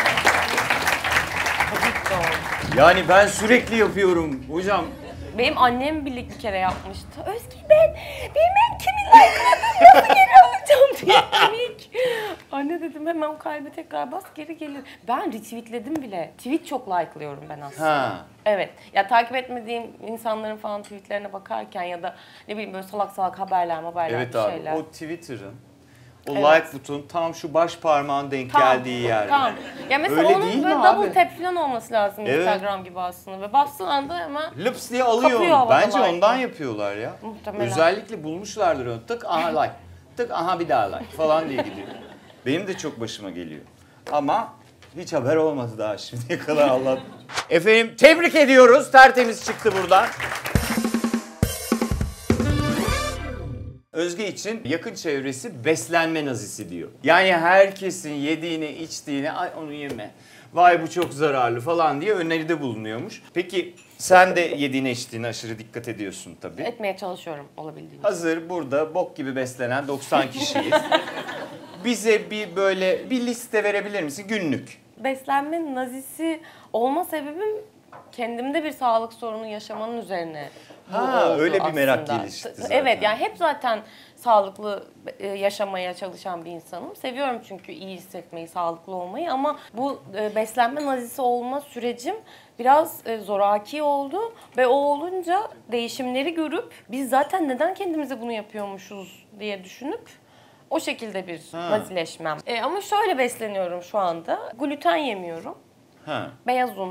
Tabii ki de oldu. Yani ben sürekli yapıyorum hocam. Benim annem bile bir kere yapmıştı. Özge ben bilmem kimin like'ını nasıl geri alacağım diye panik. Anne dedim hemen o kalbe tekrar bas geri gelir. Ben retweetledim bile. Tweet çok like'lıyorum ben aslında. Ha. Evet. Ya takip etmediğim insanların falan tweetlerine bakarken ya da ne bileyim böyle salak salak haberler Evet bir abi şeyler. o Twitter'ın o Evet. like butonu tam şu baş parmağın denk geldiği yer. Tamam. Ya mesela Öyle onun değil mi böyle abi? double tap falan olması lazım Evet. Instagram gibi aslında. Ve bastığın anda hemen Lıps diye alıyor Kapıyor onu. havada Bence like'ı. ondan yapıyorlar ya. Muhtemelen. Özellikle bulmuşlardır onu. Tık aha like. Tık aha bir daha like falan diye gidiyor. Benim de çok başıma geliyor. Ama hiç haber olmadı daha şimdiye kadar Allah. Efendim tebrik ediyoruz. Tertemiz çıktı buradan. Özge için yakın çevresi beslenme nazisi diyor. Yani herkesin yediğini, içtiğini, ay onu yeme, vay bu çok zararlı falan diye öneride bulunuyormuş. Peki sen de yediğine içtiğine aşırı dikkat ediyorsun tabii. etmeye çalışıyorum olabildiğince. Hazır burada bok gibi beslenen 90 kişiyiz. Bize bir böyle bir liste verebilir misin günlük? Beslenme nazisi olma sebebim kendimde bir sağlık sorunu yaşamanın üzerine. bu Ha, oldu öyle bir merak aslında. gelişti zaten. Evet yani hep zaten sağlıklı yaşamaya çalışan bir insanım. Seviyorum çünkü iyi hissetmeyi, sağlıklı olmayı ama bu beslenme nazisi olma sürecim biraz zoraki oldu ve o olunca değişimleri görüp biz zaten neden kendimize bunu yapıyormuşuz diye düşünüp o şekilde bir nazileşmem. Ama şöyle besleniyorum şu anda. Gluten yemiyorum. Ha. Beyaz un,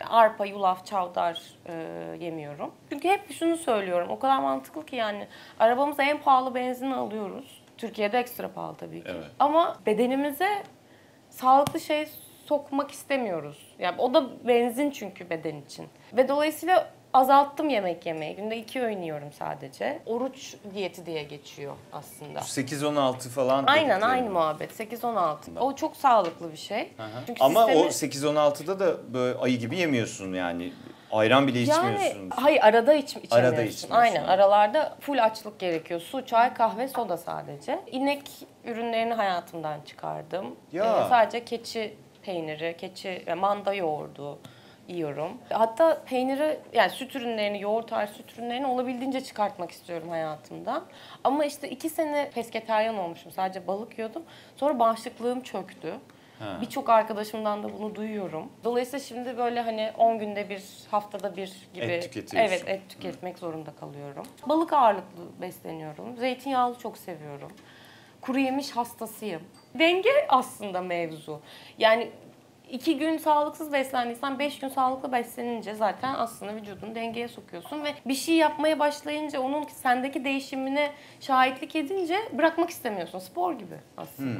Arpa, yulaf, çavdar yemiyorum. Çünkü hep şunu söylüyorum. O kadar mantıklı ki yani. Arabamıza en pahalı benzini alıyoruz. Türkiye'de ekstra pahalı tabii ki. Evet. Ama bedenimize sağlıklı şey sokmak istemiyoruz. Yani o da benzin çünkü beden için. Ve dolayısıyla azalttım yemek yemeyi. Günde 2 öğün yiyorum sadece. Oruç diyeti diye geçiyor aslında. 8-16 falan Aynen dedikleri. aynı muhabbet. 8-16. O çok sağlıklı bir şey. Çünkü Ama sistemi... o 8-16'da da böyle ayı gibi yemiyorsun yani. Ayran bile içmiyorsun. Yani hayır arada içemiyorsun. Arada içmiyorsun. Aynen aralarda full açlık gerekiyor. Su, çay, kahve, soda sadece. İnek ürünlerini hayatımdan çıkardım. Ya. Sadece keçi peyniri, manda yoğurdu yiyorum. Hatta peyniri yani süt ürünlerini, yoğurt tarzı süt ürünlerini olabildiğince çıkartmak istiyorum hayatımdan. Ama işte 2 sene pesketeryan olmuşum. Sadece balık yiyordum. Sonra bağışıklığım çöktü. Birçok arkadaşımdan da bunu duyuyorum. Dolayısıyla şimdi böyle hani 10 günde bir, haftada bir gibi Et tüketiyorsun. evet et tüketmek zorunda kalıyorum. Balık ağırlıklı besleniyorum. Zeytinyağlı çok seviyorum. Kuru yemiş hastasıyım. Denge aslında mevzu. Yani 2 gün sağlıksız beslendiysen 5 gün sağlıklı beslenince zaten aslında vücudunu dengeye sokuyorsun ve bir şey yapmaya başlayınca onun sendeki değişimine şahitlik edince bırakmak istemiyorsun. Spor gibi aslında.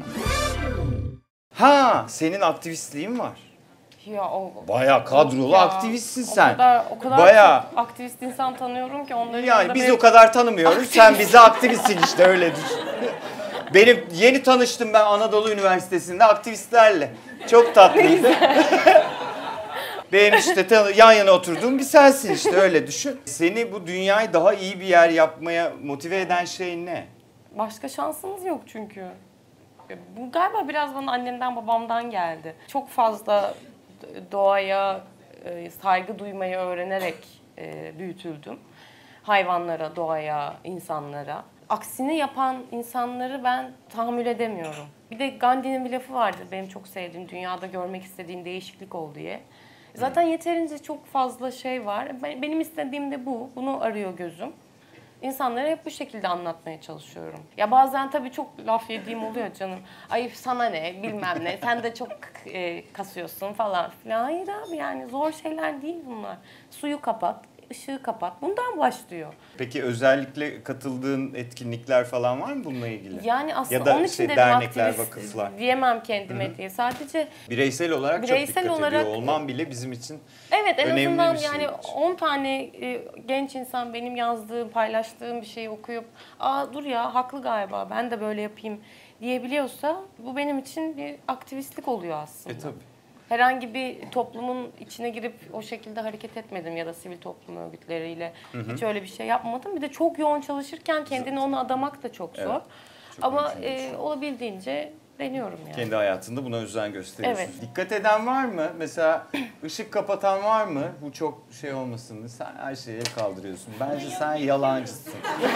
Ha, senin aktivistliğin var. Ya o Bayağı kadrolu ya, aktivistsin sen. O kadar Bayağı. çok aktivist insan tanıyorum ki onların Yani yanında biz benim- o kadar tanımıyoruz. Sen bize aktivistsin işte öyle düşün. Benim yeni tanıştım ben Anadolu Üniversitesi'nde aktivistlerle. Çok tatlıydı. Benim işte yan yana oturduğum bir sensin işte öyle düşün. Seni bu dünyayı daha iyi bir yer yapmaya motive eden şey ne? Başka şansımız yok çünkü. Bu galiba biraz bana annemden babamdan geldi. Çok fazla doğaya saygı duymayı öğrenerek büyütüldüm. Hayvanlara, doğaya, insanlara. Aksini yapan insanları ben tahammül edemiyorum. Bir de Gandhi'nin bir lafı vardır benim çok sevdiğim, dünyada görmek istediğin değişiklik ol diye. Zaten yeterince çok fazla şey var. Benim istediğim de bu. Bunu arıyor gözüm. İnsanlara hep bu şekilde anlatmaya çalışıyorum. Ya bazen tabii çok laf yediğim oluyor canım. Ay sana ne bilmem ne sen de çok kasıyorsun falan filan. Hayır abi yani zor şeyler değil bunlar. Suyu kapat, ışığı kapat. Bundan başlıyor. Peki özellikle katıldığın etkinlikler falan var mı bununla ilgili? Yani aslında Ya da onun için şey, dedim dernekler, aktivist vakıflar. diyemem kendime diye. Sadece Bireysel olarak Bireysel çok dikkat olarak- ediyor olman bile bizim için evet en önemli azından bir şey. yani 10 tane genç insan benim yazdığım, paylaştığım bir şeyi okuyup aa dur ya haklı galiba ben de böyle yapayım diyebiliyorsa bu benim için bir aktivistlik oluyor aslında. tabii. Herhangi bir toplumun içine girip o şekilde hareket etmedim ya da sivil toplum örgütleriyle hiç öyle bir şey yapmadım. Bir de çok yoğun çalışırken kendini ona adamak da çok zor. Evet, çok Ama mümkün değil. olabildiğince deniyorum yani. Kendi hayatında buna özen gösteriyorsun. Evet. Dikkat eden var mı? Mesela ışık kapatan var mı? Bu çok şey olmasın. Sen her şeyi kaldırıyorsun. Bence sen yalancısın.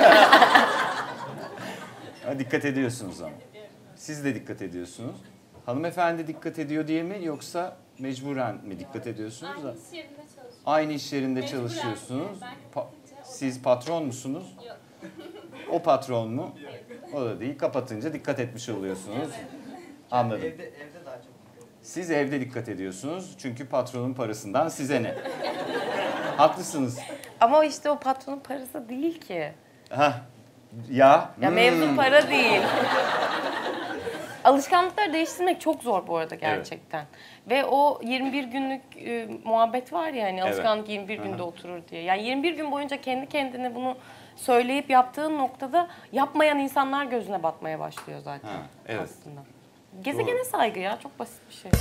Ha, dikkat ediyorsunuz ama. Siz de dikkat ediyorsunuz. Hanımefendi dikkat ediyor diye mi yoksa mecburen mi dikkat ediyorsunuz da? Aynı iş yerinde çalışıyorum. Aynı iş yerinde Mecburen. çalışıyorsunuz. Ben Siz patron musunuz? Yok. O patron mu? O da değil. Kapatınca dikkat etmiş oluyorsunuz. Anladım. Evde daha çok. Siz evde dikkat ediyorsunuz çünkü patronun parasından size ne? Haklısınız. Ama işte o patronun parası değil ki. Hah. Ya. Ya mevzu para değil. Alışkanlıkları değiştirmek çok zor bu arada gerçekten. Ve o 21 günlük muhabbet var ya hani alışkanlık 21 günde oturur diye. Yani 21 gün boyunca kendi kendine bunu söyleyip yaptığın noktada yapmayan insanlar gözüne batmaya başlıyor zaten evet. aslında. Gezegene saygı ya çok basit bir şey.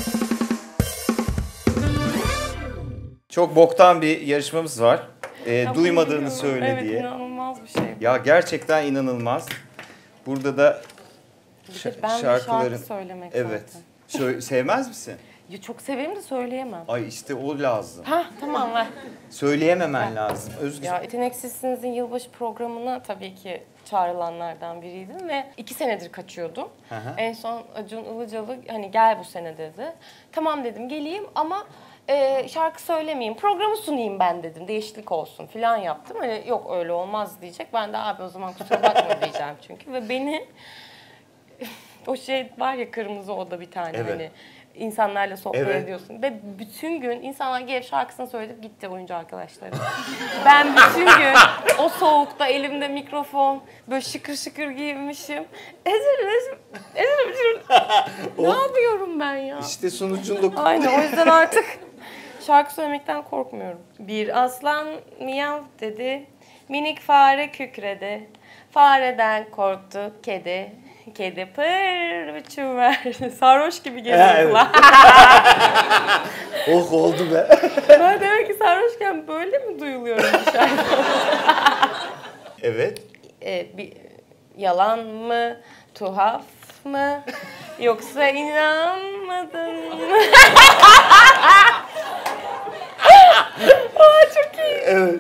Çok boktan bir yarışmamız var. Ya Duymadığını bunu söyle biliyorum. diye. Evet inanılmaz bir şey. Ya gerçekten inanılmaz. Burada da Ben de şarkı söylemek Evet. zaten. Sevmez misin? Ya çok severim de söyleyemem. Ay işte o lazım. Hah tamam ver. Söyleyememen lazım. Özgür. Ya Yeteneksizsiniz'in yılbaşı programına tabii ki çağrılanlardan biriydim ve 2 senedir kaçıyordum. Hı hı. En son Acun Ilıcalı hani gel bu sene dedi. Tamam dedim geleyim ama şarkı söylemeyeyim, programı sunayım ben dedim. Değişiklik olsun falan yaptım. Hani yok öyle olmaz diyecek. Ben de abi o zaman kusura bakma diyeceğim çünkü. Ve beni O şey var ya, kırmızı oda bir tane Evet. hani. İnsanlarla sohbet Evet. ediyorsun ve bütün gün insanlar gelip şarkısını söyleyip gitti, oyuncu arkadaşlarım. Ben bütün gün o soğukta elimde mikrofon, böyle şıkır şıkır giyinmişim. Ne yapıyorum ben ya? İşte sunuculuk. Aynen, o yüzden artık şarkı söylemekten korkmuyorum. Bir aslan miyav dedi, minik fare kükredi. Fareden korktu kedi. Kedi pır uçuverdi. Sarhoş gibi geliyorlar. Oh oldu be. Ben demek ki sarhoşken böyle mi duyuluyorum dışarıda? Evet. Bir yalan mı? Tuhaf mı? Yoksa inanmadın mı? Aa, çok iyi. Evet.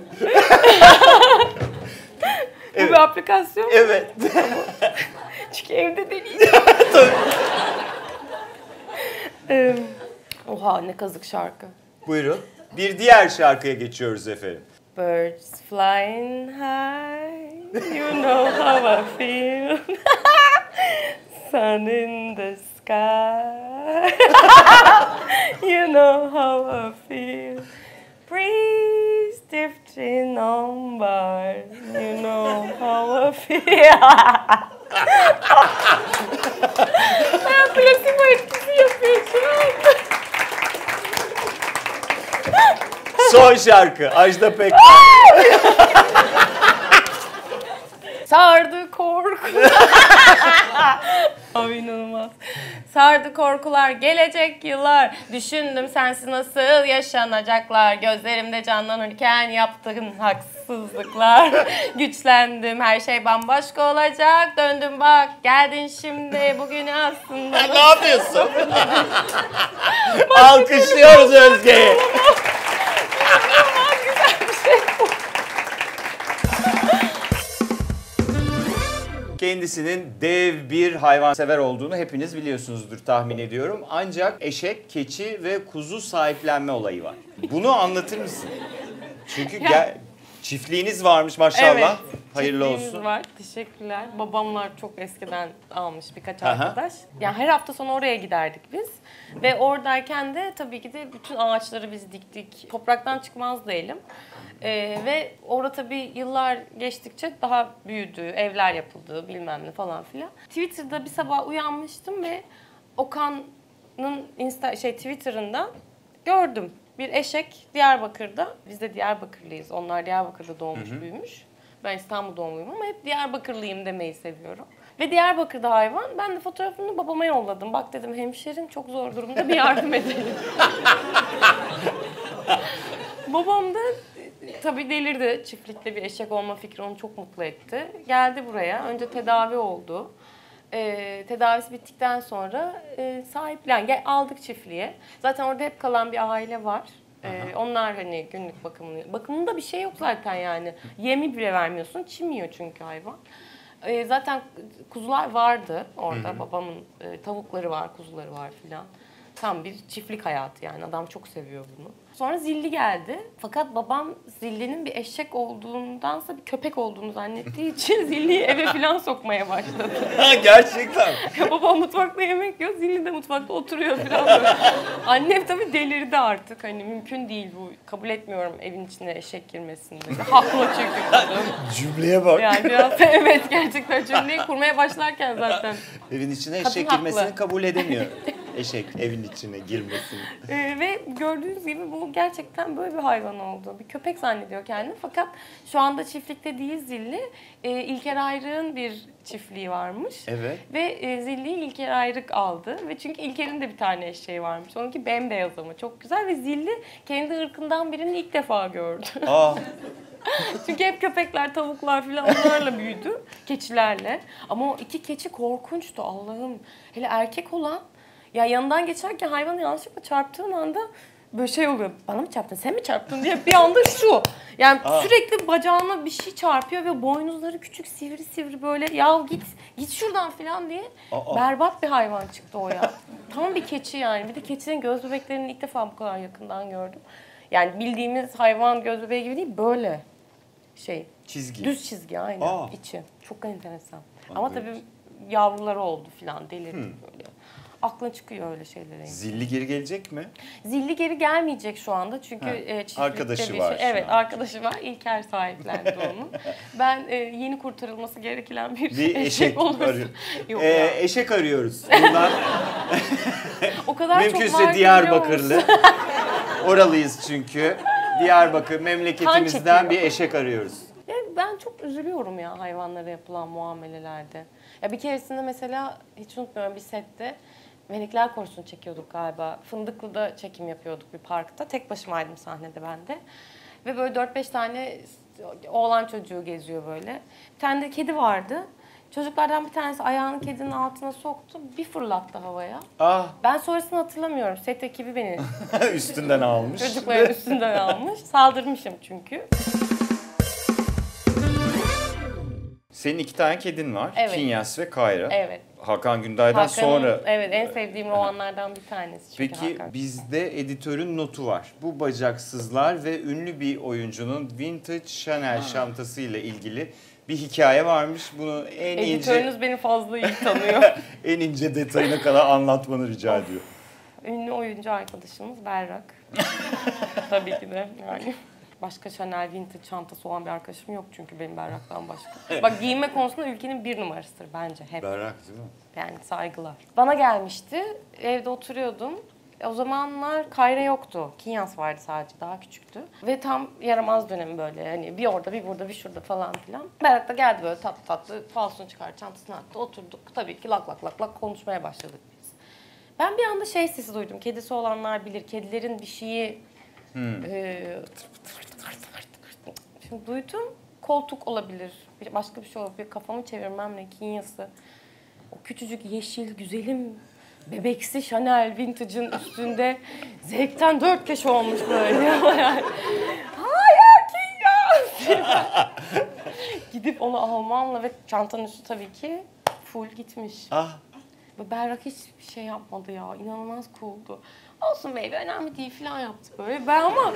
Bu bir aplikasyon mu? Evet. Çünkü evde deneyeceğim. Oha, ne kazık şarkı. Buyurun. Bir diğer şarkıya geçiyoruz efendim. Birds flying high, you know how I feel. Sun in the sky, you know how I feel. Breeze drifting on by, you know how I feel. Ben plasebo etkisi yapıyorum. Son şarkı. Ajda Pekkan. Sardı korkular. Abi inanılmaz. Sardı korkular, gelecek yıllar. Düşündüm sensiz nasıl yaşanacaklar. Gözlerimde canlanırken yaptığın haksızlıklar. Güçlendim, her şey bambaşka olacak. Döndüm bak, geldin şimdi bugün aslında. Ne yapıyorsun? Alkışlıyoruz Özge'yi. Kendisinin dev bir hayvansever olduğunu hepiniz biliyorsunuzdur tahmin ediyorum. Ancak eşek, keçi ve kuzu sahiplenme olayı var. Bunu anlatır mısın? Çünkü çiftliğiniz varmış maşallah. Evet, Hayırlı çiftliğimiz olsun. var. Teşekkürler. Babamlar çok eskiden almış birkaç Aha. arkadaş. Yani her hafta sonu oraya giderdik biz. Ve oradayken de tabii ki de bütün ağaçları biz diktik. Topraktan çıkmazdı elim. Ve orada tabii yıllar geçtikçe daha büyüdü, evler yapıldı, bilmem ne falan filan. Twitter'da bir sabah uyanmıştım ve Okan'ın Twitter'ından gördüm. Bir eşek Diyarbakır'da. Biz de Diyarbakırlıyız. Onlar Diyarbakır'da doğmuş, büyümüş. Ben İstanbul doğumluyum ama hep Diyarbakırlıyım demeyi seviyorum. Ve Diyarbakır'da hayvan. Ben de fotoğrafını babama yolladım. Bak dedim, hemşerin çok zor durumda, bir yardım edelim. Babam da tabii delirdi. Çiftlikte bir eşek olma fikri onu çok mutlu etti. Geldi buraya. Önce tedavi oldu. Tedavisi bittikten sonra aldık çiftliğe. Zaten orada hep kalan bir aile var. Onlar hani günlük bakımında bir şey yok zaten yani. Yemi bile vermiyorsun. Çim yiyor çünkü hayvan. Zaten kuzular vardı orada. Babamın tavukları var, kuzuları var filan. Tam bir çiftlik hayatı yani. Adam çok seviyor bunu. Sonra Zilli geldi. Fakat babam Zilli'nin bir eşek olduğundansa bir köpek olduğunu zannettiği için Zilli'yi eve falan sokmaya başladı. Gerçekten. Ya babam mutfakta yemek yiyor, Zilli de mutfakta oturuyor falan böyle. Annem tabii delirdi artık. Hani mümkün değil bu. Kabul etmiyorum evin içine eşek girmesini dedi. Haklı çünkü kadın. Cümleye bak. Yani biraz evet, gerçekten cümleyi kurmaya başlarken zaten. Evin içine Kadın eşek haklı. girmesini kabul edemiyor. Eşek evin içine girmesini. Ve gördüğünüz gibi bu gerçekten böyle bir hayvan oldu. Bir köpek zannediyor kendini. Fakat şu anda çiftlikte değil Zilli. İlker Ayrık'ın bir çiftliği varmış. Evet. Ve Zilli'yi İlker Ayrık aldı. Ve çünkü İlker'in de bir tane eşeği varmış. Onunki bembeyaz ama çok güzel. Ve Zilli kendi ırkından birini ilk defa gördü. Aa. Çünkü hep köpekler, tavuklar falan onlarla büyüdü. Keçilerle. Ama o iki keçi korkunçtu Allah'ım. Hele erkek olan, ya yanından geçerken hayvanı yanlışlıkla çarptığın anda böyle şey oluyor. Bana mı çarptın, sen mi çarptın diye bir anda şu. Yani sürekli bacağına bir şey çarpıyor ve boynuzları küçük, sivri sivri böyle, ya git şuradan falan diye. Berbat bir hayvan çıktı o ya. Tam bir keçi yani. Bir de keçinin göz bebeklerini ilk defa bu kadar yakından gördüm. Yani bildiğimiz hayvan göz bebeği gibi değil, böyle şey. Çizgi. Düz çizgi aynen içi. Çok enteresan. Ama tabii yavruları oldu falan, delirdik böyle. Aklına çıkıyor öyle şeylere. Zilli geri gelecek mi? Zilli geri gelmeyecek şu anda çünkü çiftlikte arkadaşı bir var şey. şu Evet, an. arkadaşı var. İlker sahiplendi onu. Ben yeni kurtarılması gereken bir Bir eşek olursa- arıyor. Yok ya. Eşek arıyoruz. Bundan O kadar çok mümkünse var ki Diyarbakırlı. biliyor musun? Oralıyız çünkü. Diyarbakır memleketimizden çekiyor. bir eşek arıyoruz. Ben çok üzülüyorum ya hayvanlara yapılan muamelelerde. Ya bir keresinde mesela hiç unutmuyorum bir sette Melekler Korsu'nu çekiyorduk galiba. Fındıklı'da çekim yapıyorduk bir parkta. Tek başımaydım sahnede ben de. Ve böyle 4-5 tane oğlan çocuğu geziyor böyle. Bir tane de kedi vardı. Çocuklardan bir tanesi ayağını kedinin altına soktu. Bir fırlattı havaya. Ah Ben sonrasını hatırlamıyorum. Set ekibi beni üstünden almış. çocukların üstünden almış. Saldırmışım çünkü. Senin 2 tane kedin var. Evet. Kinyas ve Kayra. Evet. Hakan Günday'dan Hakan'ın, sonra. evet, en sevdiğim romanlardan bir tanesi. Çünkü Peki Hakan. bizde editörün notu var. Bu bacaksızlar ve ünlü bir oyuncunun vintage Chanel çantasıyla ilgili bir hikaye varmış. Bunu en ince Editörünüz beni fazla iyi tanıyor. en ince detayına kadar anlatmanı rica ediyor. Ünlü oyuncu arkadaşımız Berrak. Tabii ki de yani. Başka Chanel vintage çantası olan bir arkadaşım yok çünkü benim Berrak'tan başka. Bak giyinme konusunda ülkenin bir numarasıdır bence hep. Berrak değil mi? Yani saygılar. Bana gelmişti. Evde oturuyordum. O zamanlar Kayra yoktu. Kinyas vardı sadece. Daha küçüktü. Ve tam yaramaz dönemi böyle. Hani bir orada, bir burada, bir şurada falan filan. Berrak da geldi böyle tatlı tatlı. Falsonu çıkardı, çantasını attı. Oturduk. Tabii ki lak lak lak lak konuşmaya başladık biz. Ben bir anda şey sesi duydum. Kedisi olanlar bilir. Kedilerin bir şeyi... Şimdi duydum. Koltuk olabilir. Başka bir şey olabilir. Kafamı çevirmemle Kinyas'ı. O küçücük yeşil, güzelim, bebeksi Chanel Vintage'ın üstünde zevkten 4 köşe olmuş böyle. Yani, hayır Kinyas! Gidip onu almamla ve çantanın üstü tabii ki full gitmiş. Ah. Ve Berrak hiçbir şey yapmadı ya. İnanılmaz cool'du. Olsun baby önemli değil falan yaptı böyle. Ben ama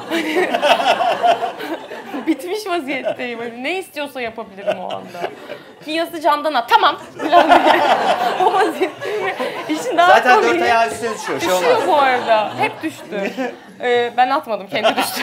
bitmiş vaziyetteyim. Hani ne istiyorsa yapabilirim o anda. Kinyas'ı camdan at. Tamam. Falan diye. O vaziyetteyim. İşin daha Zaten dört komiği- ayağı üstüne düşüyor. Şey Düşüyor olmaz. bu arada. Hep düştü. Ben atmadım. Kendi düştü.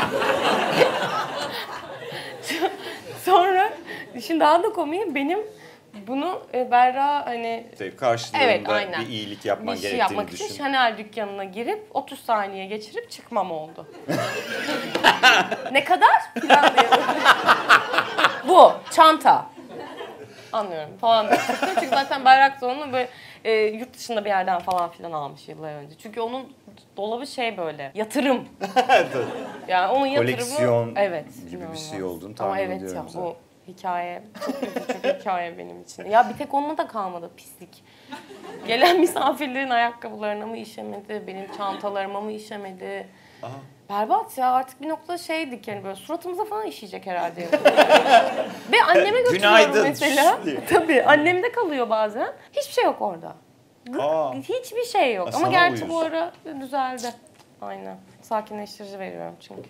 Sonra işin daha da komiği benim bunu Berra hani Karşılığında evet, aynen. bir iyilik yapman bir şey gerektiğini yapmak düşün. için Chanel dükkanına girip 30 saniye geçirip çıkmam oldu. Ne kadar? Falan diye. Bu çanta. Anlıyorum falan diye. Çünkü zaten Berrak da onu böyle yurt dışında bir yerden falan filan almış yıllar önce. Çünkü onun dolabı şey böyle yatırım. Yani onun yatırımı Koleksiyon evet, gibi bir inanılmaz. şey olduğunu Ama tahmin evet ediyorum ya zaten. bu hikaye çok üzücü bir hikaye benim için. Ya bir tek onunla da kalmadı pislik. Gelen misafirlerin ayakkabılarına mı işemedi, benim çantalarıma mı işemedi. Aha. Berbat ya artık bir noktada şeydik yani böyle suratımıza falan işeyecek herhalde. Ve anneme götürüyorum Günaydın. mesela. diye. Tabii annemde kalıyor bazen. Hiçbir şey yok orada. Aa. Hiçbir şey yok. Sana Ama gerçi bu uyuyorsun. ara düzeldi. Aynen. Sakinleştirici veriyorum çünkü.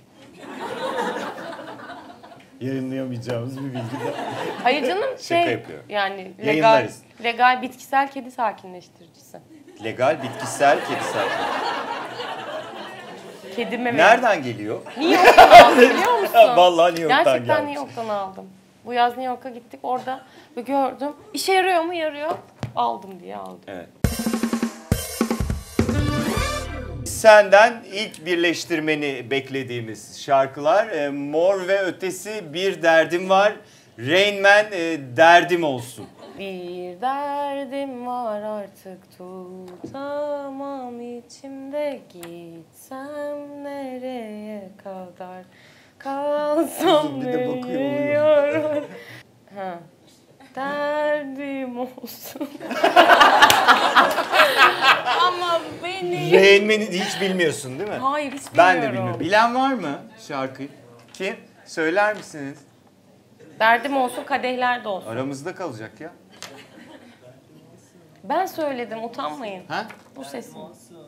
Yayınlayamayacağımız bir bilgi de. Hayır canım Şaka yapıyorum. yani Yayınlarız. legal bitkisel kedi sakinleştiricisi. Legal bitkisel kedisel. Kedime Nereden geliyor? New York'tan aldım biliyor musun? Vallahi New York'tan Gerçekten gelmiş. New York'tan aldım. Bu yaz New York'a gittik orada ve gördüm. İşe yarıyor mu? Yarıyor. Aldım diye aldım. Evet. Senden ilk birleştirmeni beklediğimiz şarkılar Mor ve Ötesi Bir Derdim Var. Rain Man Derdim Olsun. Bir derdim var artık tutamam içimde gitsem nereye kadar kalsam Bir de bakıyor neye oluyor. yarar? Ha. Derdim olsun. Ama beni... Rain Man'i hiç bilmiyorsun değil mi? Hayır hiç bilmiyorum. Ben de bilmiyorum. Bilen var mı şarkıyı? Kim? Söyler misiniz? Derdim olsun kadehler de olsun. Aramızda kalacak ya. Ben söyledim utanmayın. Ha? Bu sesim.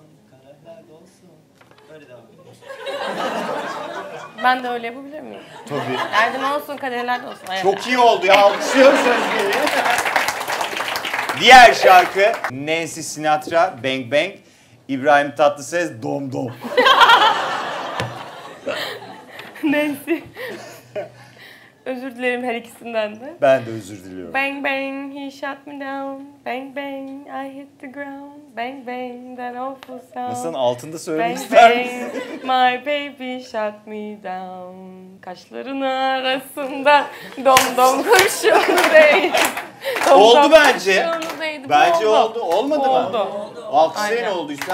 Ben de öyle yapabilir miyim? Tabii. Derdim olsun kadehler de olsun. Hayır. Çok iyi oldu ya. Alkışlıyoruz Özge'yi. Diğer şarkı Nancy Sinatra, Bang Bang. İbrahim Tatlıses, Dom Dom. Nancy. Özür dilerim her ikisinden de. Ben de özür diliyorum. Bang bang, he shot me down. Bang bang, I hit the ground. Bang bang, that awful sound. Masanın altında söylemek Bang ister misin? bang, my baby shot me down. Kaşların arasında dom dom kurşun değil. Oldu bence. Kurşun değdi. Bu Bence oldu. Olmadı mı? Oldu. Alkışlayın Aynen. olduysa.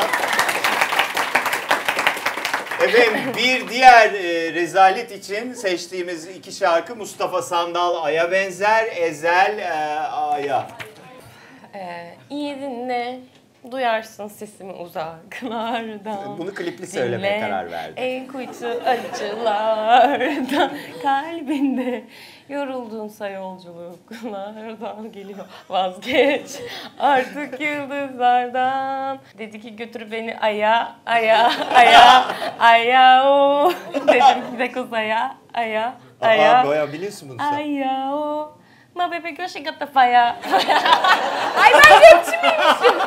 Efendim bir diğer rezalet için seçtiğimiz iki şarkı Mustafa Sandal Ay'a benzer, Ezel Ay'a. İyi dinle, duyarsın sesimi uzaklardan. Bunu klipli söylemeye Dinle, karar verdim. en kuytu acılardan kalbinde yoruldunsa yolculuklardan geliyor vazgeç artık yıldızlardan. Dedi ki götür beni aya aya aya aya o. Dedim de kız aya aya aya. Aa, bayağı biliyorsun bunu sen. Aya o. My baby girl she got the fire. Ay ben rapçi miymişim?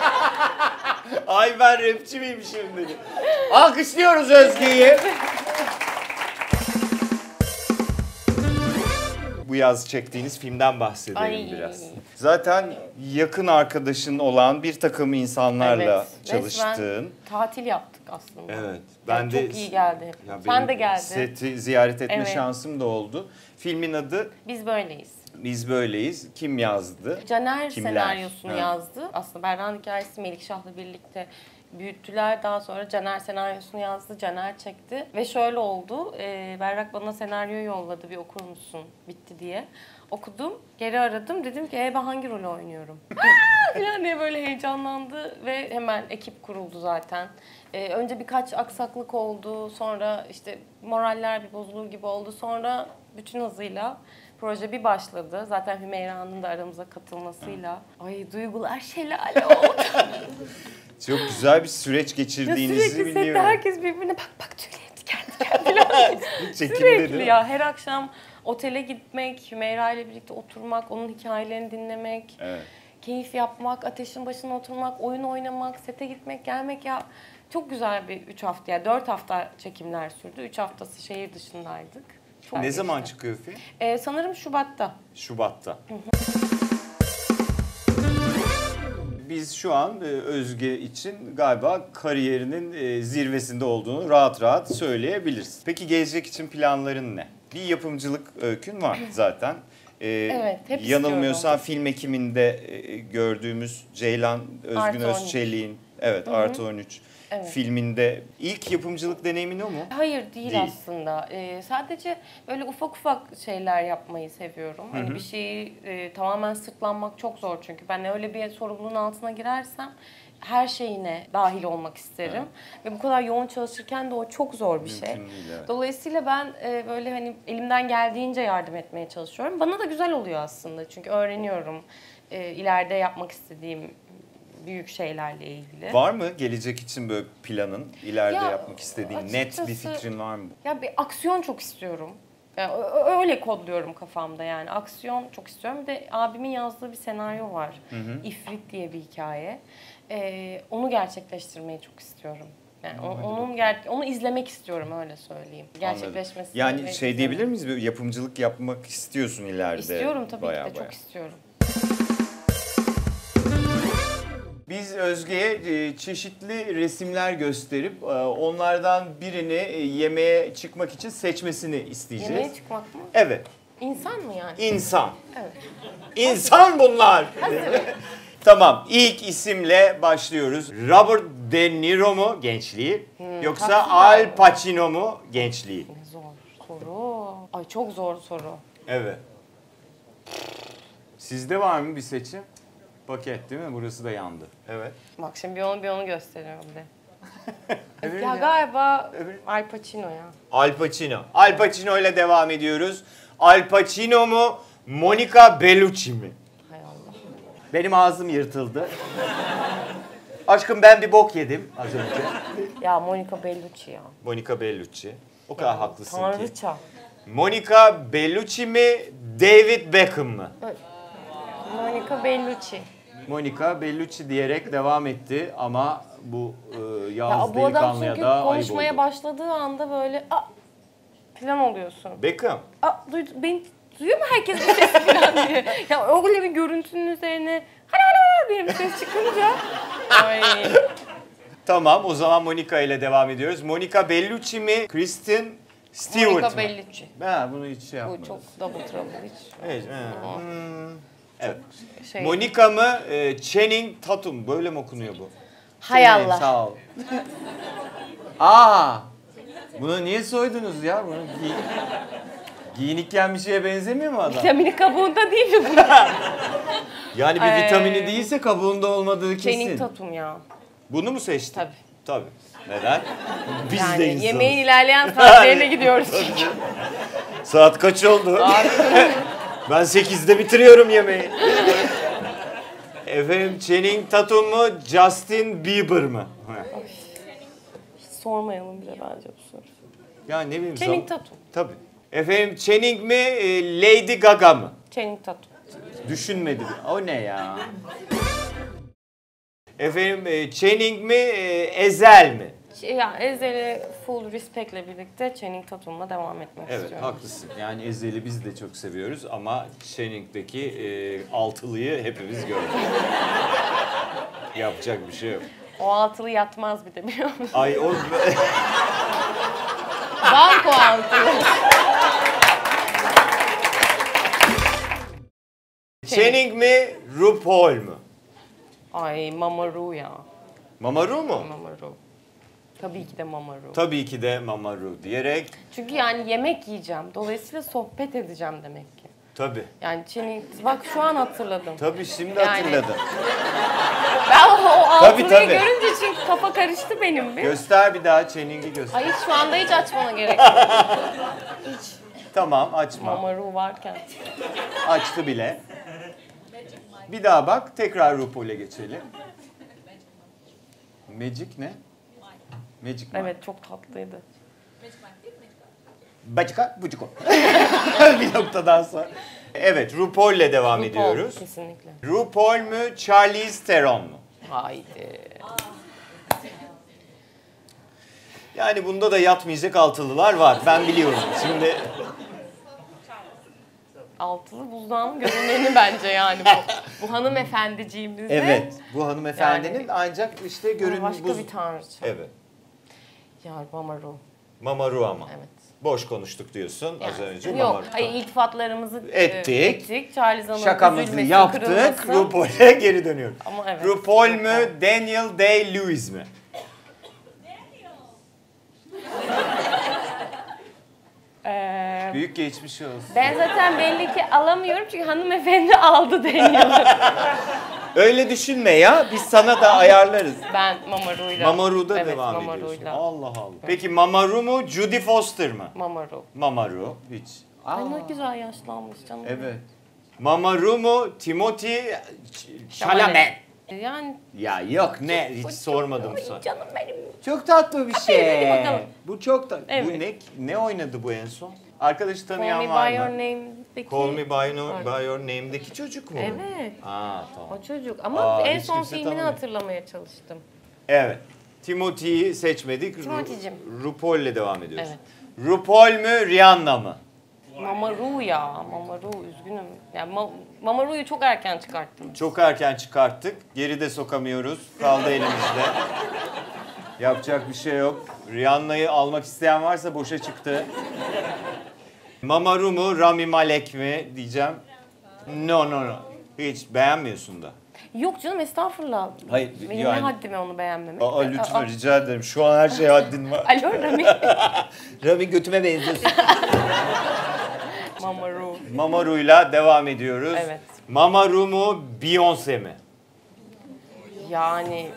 Ay ben rapçi miymişim dedi. Alkışlıyoruz Özge'yi. Bu yaz çektiğiniz filmden bahsedelim Ay. biraz. Zaten yakın arkadaşın olan bir takım insanlarla çalıştığın. Resmen tatil yaptık aslında. Evet. Ben çok iyi geldi. Sen de geldin. Seti ziyaret etme Evet. şansım da oldu. Filmin adı Biz böyleyiz. Biz Böyleyiz. Kim yazdı? Caner Kimler? senaryosunu Ha. yazdı. Aslında Berra'nın hikayesi Melikşah'la birlikte büyüttüler. Daha sonra Caner senaryosunu yazdı. Caner çekti. Ve şöyle oldu. Berrak bana senaryoyu yolladı. Bir okur musun? Bitti diye. Okudum. Geri aradım. Dedim ki ben hangi rolü oynuyorum? falan diye böyle heyecanlandı. Ve hemen ekip kuruldu zaten. Önce birkaç aksaklık oldu. Sonra işte moraller bir bozulur gibi oldu. Sonra bütün hızıyla proje bir başladı. Zaten Hümeyra'nın da aramıza katılmasıyla. Ay duygular şelale oldu. Çok güzel bir süreç Ya geçirdiğinizi sürekli sette biliyorum. herkes birbirine bak tüylerim diken diken falan. Çekimde değil Sürekli mi? ya her akşam otele gitmek, Hümeyra ile birlikte oturmak, onun hikayelerini dinlemek, Evet. keyif yapmak, ateşin başına oturmak, oyun oynamak, sete gitmek, gelmek ya çok güzel bir 3 hafta ya 4 hafta çekimler sürdü. 3 haftası şehir dışındaydık. Çok Ne geçti. zaman çıkıyor film? Sanırım Şubat'ta. Şubat'ta. Biz şu an Özge için galiba kariyerinin zirvesinde olduğunu rahat rahat söyleyebiliriz. Peki gelecek için planların ne? Bir yapımcılık öykün var zaten. Evet, hep yanılmıyorsam film ekiminde gördüğümüz Ceylan Özgün Artı 13. Özçelik'in Artı 13 Evet. filminde ilk yapımcılık deneyimin o mu? Hayır değil Değil. aslında. Sadece böyle ufak ufak şeyler yapmayı seviyorum. Hani bir şeyi tamamen sırtlanmak çok zor çünkü ben öyle bir sorumluluğun altına girersem her şeyine dahil olmak isterim. Ve bu kadar yoğun çalışırken de o çok zor bir şey. Mümkün değil, evet. Dolayısıyla ben böyle hani elimden geldiğince yardım etmeye çalışıyorum. Bana da güzel oluyor aslında çünkü öğreniyorum ileride yapmak istediğim büyük şeylerle ilgili. Var mı gelecek için böyle planın, ileride Ya, yapmak istediğin net bir açıkçası- fikrin var mı? Ya bir aksiyon çok istiyorum. Yani öyle kodluyorum kafamda yani. Aksiyon çok istiyorum. Bir de abimin yazdığı bir senaryo var. İfrit diye bir hikaye. Onu gerçekleştirmeyi çok istiyorum. Yani onu izlemek istiyorum öyle söyleyeyim. Gerçekleşmesi. Yani ve şey diyebilir miyiz? Böyle yapımcılık yapmak istiyorsun ileride. İstiyorum tabii Bayağı ki de bayağı. çok istiyorum. Biz Özge'ye çeşitli resimler gösterip onlardan birini yemeğe çıkmak için seçmesini isteyeceğiz. Yemeğe çıkmak mı? Evet. İnsan mı yani? İnsan. Evet. İnsan bunlar. Tamam. İlk isimle başlıyoruz. Robert De Niro mu gençliği yoksa tabii. Al Pacino mu gençliği? Ne zor soru. Ay çok zor soru. Evet. Sizde var mı bir seçim? Paket değil mi? Burası da yandı. Evet. Bak şimdi bir onu gösteriyorum de. Evet Ya ya. galiba Evet. Al Pacino ya. Al Pacino. Al Pacino ile devam ediyoruz. Al Pacino mu? Monica Bellucci mi? Hay Allah. Benim ağzım yırtıldı. Aşkım ben bir bok yedim az önce. Ya Monica Bellucci ya. Monica Bellucci. O kadar haklısın ki. Tanrıça. Monica Bellucci mi? David Beckham mı? Monica Bellucci. Monica Bellucci diyerek devam etti ama bu Ya Yağız bu adam delikanlıya çünkü da ayıp konuşmaya oldu. başladığı anda böyle falan oluyorsun. Beckham. Beni duyuyor mu herkes bu sesi falan diye. Ya öyle bir görüntünün üzerine hala diye bir ses çıkınca. Ay. Tamam, o zaman Monica ile devam ediyoruz. Monica Bellucci mi, Kristen Stewart Monica mı? Bellucci. Ha, bunu hiç şey yapmadım. Bu çok double trouble hiç. Evet. Evet. Şey. Monica mı, Channing Tatum? Böyle mi okunuyor bu? Hay Channing, Allah. Sağ ol. Aa! Bunu niye soydunuz ya? Bunu giyinik bir şeye benzemiyor mu adam? Vitamini kabuğunda değil mi bu? Yani bir vitamini değilse kabuğunda olmadığı kesin. Channing Tatum ya. Bunu mu seçtin? Tabii. Tabii. Neden? Biz de Yani insanız. yemeğin ilerleyen saatlerine gidiyoruz çünkü. Saat kaç oldu? Ben 8'de bitiriyorum yemeği. Efendim Channing Tatum mu, Justin Bieber mı? Hiç sormayalım bile bence bu soru. Ya ne bileyim. Channing Tatum. Tabii. Efendim Channing mi, Lady Gaga mı? Channing Tatum. Düşünmedi. O ne ya? Efendim Channing mi, Ezel mi? Ya Ezel'e full respect'le birlikte Channing Tatum'la devam etmek Evet, istiyorum. haklısın. Yani Ezel'i biz de çok seviyoruz ama Channing'deki altılıyı hepimiz gördük. Yapacak bir şey yok. O altılı yatmaz bir de biliyor musun? Ay o... Banko altılı. Channing mi, RuPaul mu? Ay Mama Ru ya. Mama Ru mu? Mama Ru. Tabii ki de Mama Ru. Tabii ki de Mama Ru diyerek. Çünkü yani yemek yiyeceğim. Dolayısıyla sohbet edeceğim demek ki. Tabii. Yani bak şu an hatırladım. Tabii şimdi Yani- hatırladım. Ben o altılıyı tabii. görünce çünkü kafa karıştı benim bir. Göster bir daha Channing'i göster. Ay şu anda hiç açmana gerek yok. Tamam açma. Mama Ru varken. Açtı bile. Bir daha bak. Tekrar RuPaul'e geçelim. Magic ne? Magic Mike. Evet çok tatlıydı. Bacika, buciko. Bir noktadan sonra. Evet, RuPaul'le devam RuPaul, ediyoruz. Kesinlikle. RuPaul mu, Charlize Theron mu? Haydi. Yani bunda da yatmayacak altılılar var. Ben biliyorum. Şimdi Altılı buzdağının görüneni bence yani bu hanımefendiciğimizde. evet, bu hanımefendinin Yani- ancak işte görün Başka buz... bir tanrıça. Evet. Ya Mama Ru. Mama Ru ama. Evet. Boş konuştuk diyorsun az önce. Mama Yok, Ru. hayır iltifatlarımızı Ettik. Charlize Hanım Şakamızı üzülmesin, yaptık. kırılmasın. RuPaul'e geri dönüyoruz. Ama evet. RuPaul mu, Daniel Day-Lewis mi? Büyük geçmiş olsun. Ben zaten belli ki alamıyorum çünkü hanımefendi aldı Daniel'ı. Öyle düşünme ya. Biz sana da ayarlarız. Ben Mama Ru'yla. Mama Ru'da evet, devam Mama ediyorsun. Ru'yla. Allah Allah. Peki Mama Ru mu, Judy Foster mı? Mama Ru. Mama Ru hiç. Ay ne güzel yaşlanmış canım. Evet. Mama Ru mu, Timothy Chalamet? Yani Ya yok ne hiç sormadım ay sana. canım benim. Çok tatlı bir şey. hadi bakalım. Bu çok tatlı. Evet. Bu ne oynadı bu en son? Arkadaşı Call tanıyan Me var By Your mı? Name'deki. Call Me by Your Name'deki çocuk mu? Evet. Aa tamam. O çocuk ama Aa, en hiç son kimse filmini tanımıyor. hatırlamaya çalıştım. Evet. Timothy'yi seçmedik. Timothy'cim. RuPaul'le devam ediyoruz. Evet. RuPaul mu, Rihanna mı? Mama Ru ya. Mama Ru üzgünüm. Yani Mama Ru'yu çok erken çıkarttım. Çok erken çıkarttık. Geri de sokamıyoruz. Kaldı elimizde. Yapacak bir şey yok. Rihanna'yı almak isteyen varsa boşa çıktı. Mama Ru mu, Rami Malek mi diyeceğim. No. Hiç beğenmiyorsun da. Yok canım estağfurullah. Hayır, Benim yani- ne haddime onu beğenmemek. Aa lütfen rica ederim. Şu an her şey haddin var. Alo Rami. Rami götüme benziyorsun. Mama Ru. Mama Ru'yla devam ediyoruz. Evet. Mama Ru mu, Beyoncé mi? Yani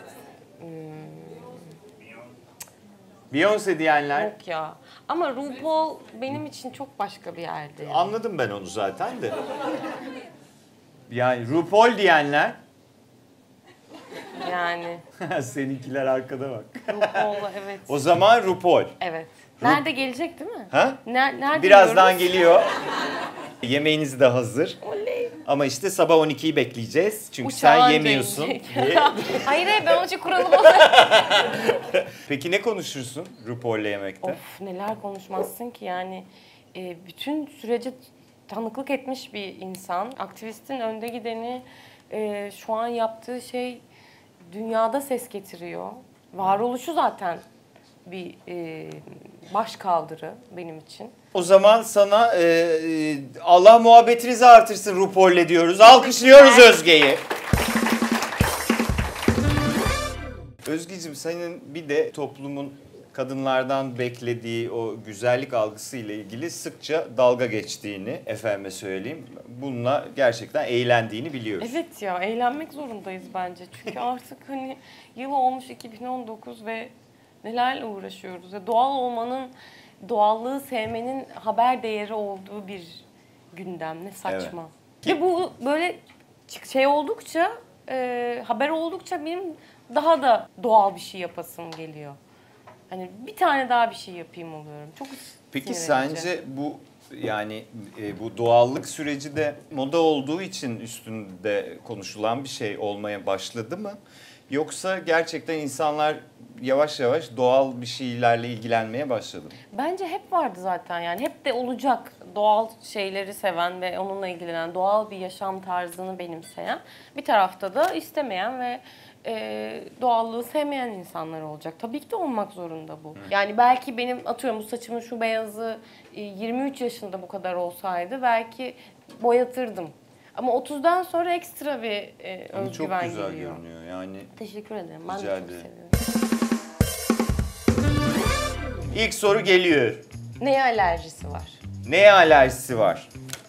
Beyoncé diyenler. yok ya. Ama RuPaul benim için çok başka bir yerde. Yani. Anladım ben onu zaten de. Yani RuPaul diyenler. Yani Seninkiler arkada bak. RuPaul'la evet. O zaman RuPaul. Evet. Nerede gelecek değil mi? Ha? Nerede Birazdan yiyoruz? geliyor. Yemeğiniz de hazır. Oley. Ama işte sabah 12'yi bekleyeceğiz. Çünkü Uçağın sen yemiyorsun gelecek. diye. Hayır ben onun için kuralım. Peki ne konuşursun RuPaul'le yemekte? Of neler konuşmazsın ki yani bütün sürece tanıklık etmiş bir insan. Aktivistin önde gideni, şu an yaptığı şey dünyada ses getiriyor. Varoluşu zaten bir baş kaldırı benim için. O zaman sana Allah muhabbetinizi artırsın RuPaul'le diyoruz. Alkışlıyoruz Özge'yi. Özgeciğim senin bir de toplumun kadınlardan beklediği o güzellik algısıyla ilgili sıkça dalga geçtiğini efendime söyleyeyim. Bununla gerçekten eğlendiğini biliyoruz. Evet ya eğlenmek zorundayız bence. Çünkü artık hani yıl olmuş 2019 ve nelerle uğraşıyoruz. Ya doğal olmanın, doğallığı sevmenin haber değeri olduğu bir gündem. Ne saçma. Evet. Ve bu böyle şey oldukça, haber oldukça benim daha da doğal bir şey yapasım geliyor. Hani bir tane daha bir şey yapayım oluyorum. Çok Peki sinir edici. sence bu yani bu doğallık süreci de moda olduğu için üstünde konuşulan bir şey olmaya başladı mı? Yoksa gerçekten insanlar yavaş yavaş doğal bir şeylerle ilgilenmeye başladı mı? Bence hep vardı zaten yani hep de olacak doğal şeyleri seven ve onunla ilgilenen doğal bir yaşam tarzını benimseyen bir tarafta da istemeyen ve doğallığı sevmeyen insanlar olacak. Tabii ki de olmak zorunda bu. Yani belki benim atıyorum bu saçımın şu beyazı 23 yaşında bu kadar olsaydı belki boyatırdım. Ama 30'dan sonra ekstra bir Ama özgüven çok güzel geliyor. görünüyor yani. Teşekkür ederim. Ben Rica de çok ederim. seviyorum. İlk soru geliyor. Neye alerjisi var? Neye alerjisi var?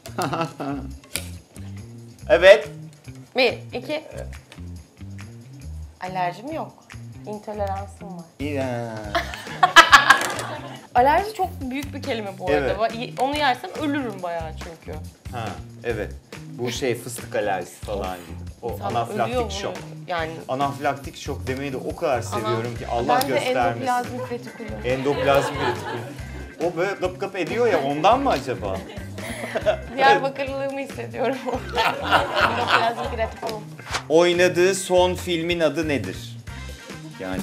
Evet. 1, 2. Alerjim yok. İntoleransım var. Alerji çok büyük bir kelime bu arada. Onu yersem ölürüm bayağı çünkü. Ha, evet. Bu şey fıstık alerjisi falan gibi. O İnsan ölüyor anafilaktik bunu. şok. Yani Anafilaktik şok demeyi de o kadar seviyorum ki Allah ben de göstermesin. endoplazmik retikülüm. Endoplazmik retikül. O böyle gıp gıp ediyor ya ondan mı acaba? Diyarbakırlılığımı hissediyorum. Endoplazmik retikülüm. Oynadığı son filmin adı nedir? Yani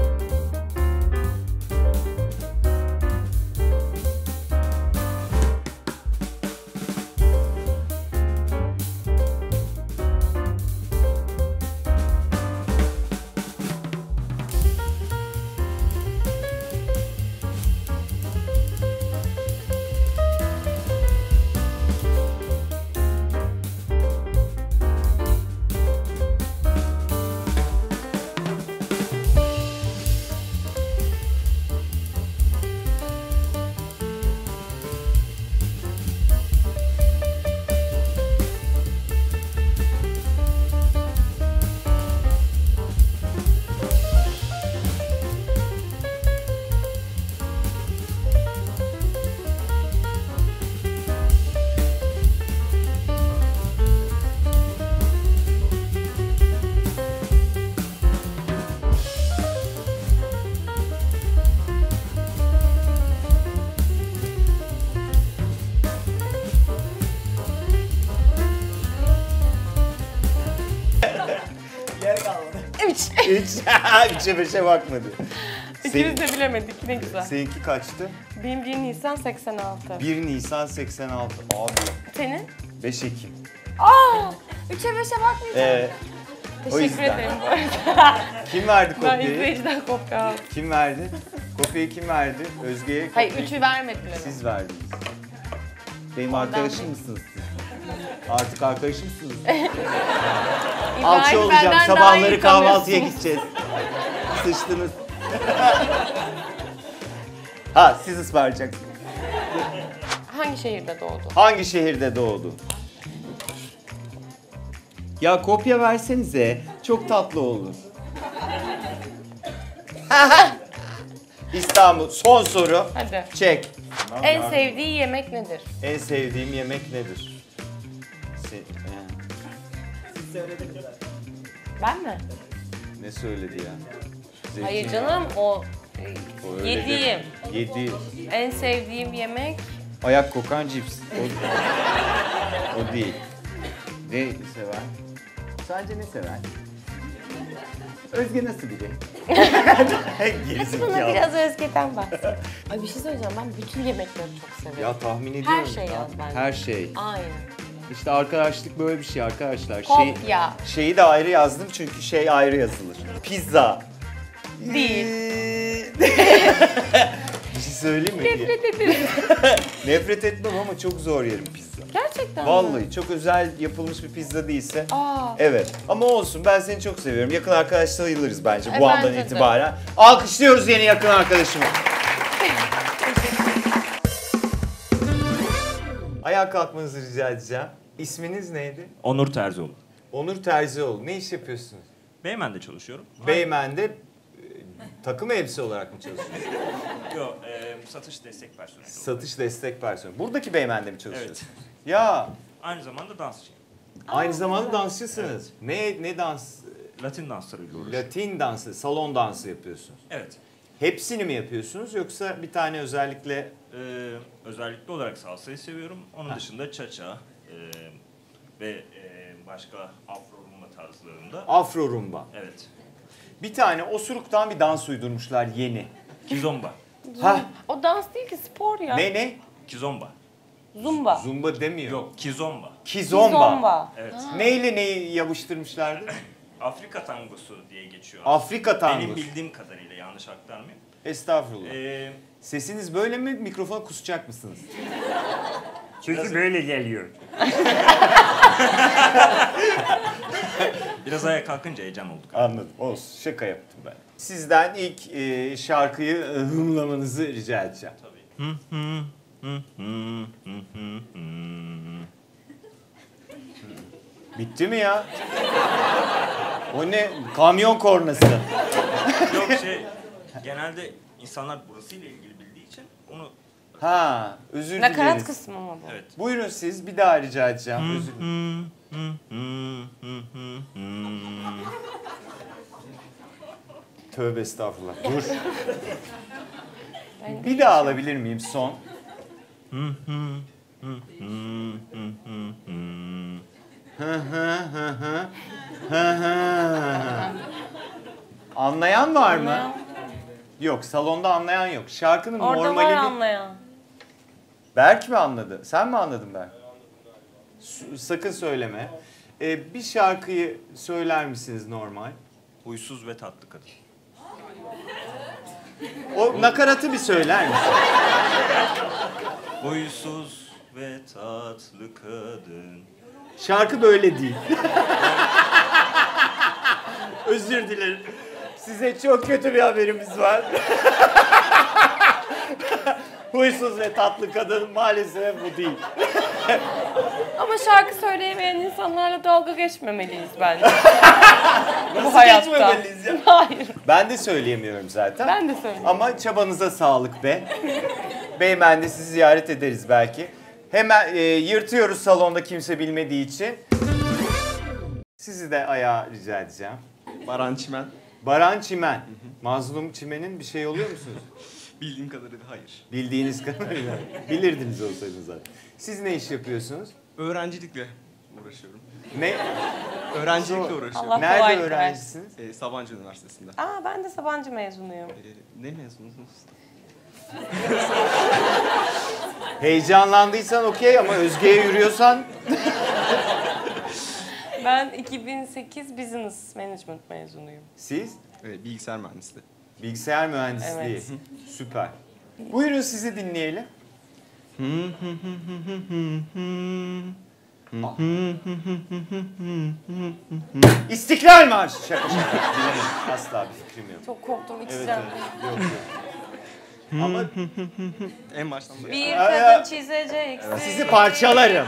Üçe beşe bakmadı. İkimiz de bilemedik ne güzel. Seninki kaçtı? Benim 1 Nisan 86. 1 Nisan 86. Abi Senin? 5 Ekim. 3'e 5'e bakmayacağım. O Teşekkür yüzden. ederim bu arada. Kim verdi Ben kopyayı? izleyiciden kopya aldım. Kim verdi? Kopyayı kim verdi? Özge'ye Hayır kopyayı 3'ü vermediler. siz verdiniz. Benim arkadaşım değil. mısınız siz? Artık arkadaşımsınız. İbrahim Alçı olacağım. benden daha Sabahları iyi kahvaltıya tanıyorsun. gideceğiz. Sıçtınız. Ha siz ısmarlayacaksınız. Hangi şehirde doğdu? Hangi şehirde doğdu? Ya kopya versenize. Çok tatlı olur. İstanbul. Son soru. Hadi. Çek. En sevdiği yemek nedir? En sevdiğim yemek nedir? Ben mi? Ne söyledi ya? Hayır canım o O öyle yediğim. de- Yedi. En sevdiğim yemek Ayak kokan cips. O değil. Ne sever? Sence ne sever? Özge nasıl biri? Bana Gerizekalı. biraz Özge'den bahset. Ay bir şey söyleyeceğim, ben bütün yemekleri çok seviyorum. Ya tahmin ediyorum. Her şey ya. yaz bence. Her şey. Aynen. İşte arkadaşlık böyle bir şey arkadaşlar. Kopya. Şeyi de ayrı yazdım çünkü şey ayrı yazılır. Pizza. Değil. Bir şey söyleyeyim mi? Nefret ederim. Nefret etmem ama çok zor yerim pizza. Gerçekten mi? Vallahi çok özel yapılmış bir pizza değilse. Aa. Evet ama olsun, ben seni çok seviyorum. Yakın arkadaş sayılırız bence bu Bence andan de. itibaren. Alkışlıyoruz yeni yakın arkadaşımı. Ayağa kalkmanızı rica edeceğim. İsminiz neydi? Onur Terzioğlu. Onur Terzioğlu. Ne iş yapıyorsunuz? Beymen'de çalışıyorum. Beymen'de takım elbise olarak mı çalışıyorsunuz? Yok, satış destek personeli. Satış destek personeli. Buradaki Beymen'de mi çalışıyorsunuz? Evet. Ya Aynı zamanda dansçıyım. aynı zamanda dansçısınız. Ne dans? Latin danslarıyla uğraşıyorum. Latin dansı, salon dansı yapıyorsunuz. Evet. Hepsini mi yapıyorsunuz yoksa bir tane özellikle? Özellikle olarak salsayı seviyorum. Onun dışında cha-cha ve başka afro-rumba tarzlarında. Afro rumba. Evet. Bir tane osuruktan bir dans uydurmuşlar yeni. Kizomba. Ha O dans değil ki, spor ya. ne? Kizomba. Zumba. Zumba demiyor. Yok, kizomba. Kizomba. Zomba. Evet. Neyle neyi yapıştırmışlardı? Afrika tangosu diye geçiyor. Afrika Benim tangosu. bildiğim kadarıyla, yanlış aktarmayayım. Estağfurullah. Ee, Sesiniz böyle mi? Mikrofona kusacak mısınız? Çünkü böyle geliyor. Biraz ayağa kalkınca heyecan olduk. Anladım. Olsun. Şaka yaptım ben. Sizden ilk şarkıyı hımlamanızı rica edeceğim. Tabii. Bitti mi ya? O ne? Kamyon kornası. Yok genelde insanlar burasıyla ilgili bildiği için onu... Ha, özür Nakarat dileriz. kısmı mı bu? Evet. Buyurun siz bir daha rica edeceğim. Özür dilerim. Tövbe estağfurullah. Dur. Bir daha alabilir miyim son? Anlayan var mı? Yok, salonda anlayan yok. Şarkının Orada var normalini... anlayan. Berk mi anladı? Sen mi anladın Berk? Sakın söyleme. Bir şarkıyı söyler misiniz normal? Huysuz ve tatlı kadın. O nakaratı bir söyler misin? Huysuz ve tatlı kadın. Şarkı böyle değil. Özür dilerim. Size çok kötü bir haberimiz var. Huysuz ve tatlı kadın maalesef bu değil. Ama şarkı söyleyemeyen insanlarla dalga geçmemeliyiz bence. Nasıl hayatta. geçmemeliyiz ya? Hayır. Ben de söyleyemiyorum zaten. Ben de söyleyeyim. Ama çabanıza sağlık be. Beymen'de sizi ziyaret ederiz belki. Hemen yırtıyoruz salonda kimse bilmediği için. Sizi de ayağa rica edeceğim. Baran Çimen. Baran Çimen. Mazlum Çimen'in bir şey oluyor musunuz? Bildiğim kadarıyla hayır. Bildiğiniz kadarıyla. Bilirdiniz olsaydınız zaten. Siz ne iş yapıyorsunuz? Öğrencilikle uğraşıyorum. Ne? Öğrencilikle uğraşıyorum. Allah Nerede kolaylık öğrencisiniz? Sabancı Üniversitesi'nde. Aa, ben de Sabancı mezunuyum. Ne mezunusunuz? Heyecanlandıysan okey ama Özge'ye yürüyorsan... Ben 2008 Business Management mezunuyum. Siz? Bilgisayar mühendisliği. Bilgisayar mühendisliği. Evet. Süper. Buyurun sizi dinleyelim. İstiklal Marşı. Şaka şaka. Bilemedim. Asla bir fikrim yok. Çok korktum Evet, içeceğim. evet. Yok yok. Ama En baştan beri. Bir Aa, kadın çizeceksin. sizi parçalarım.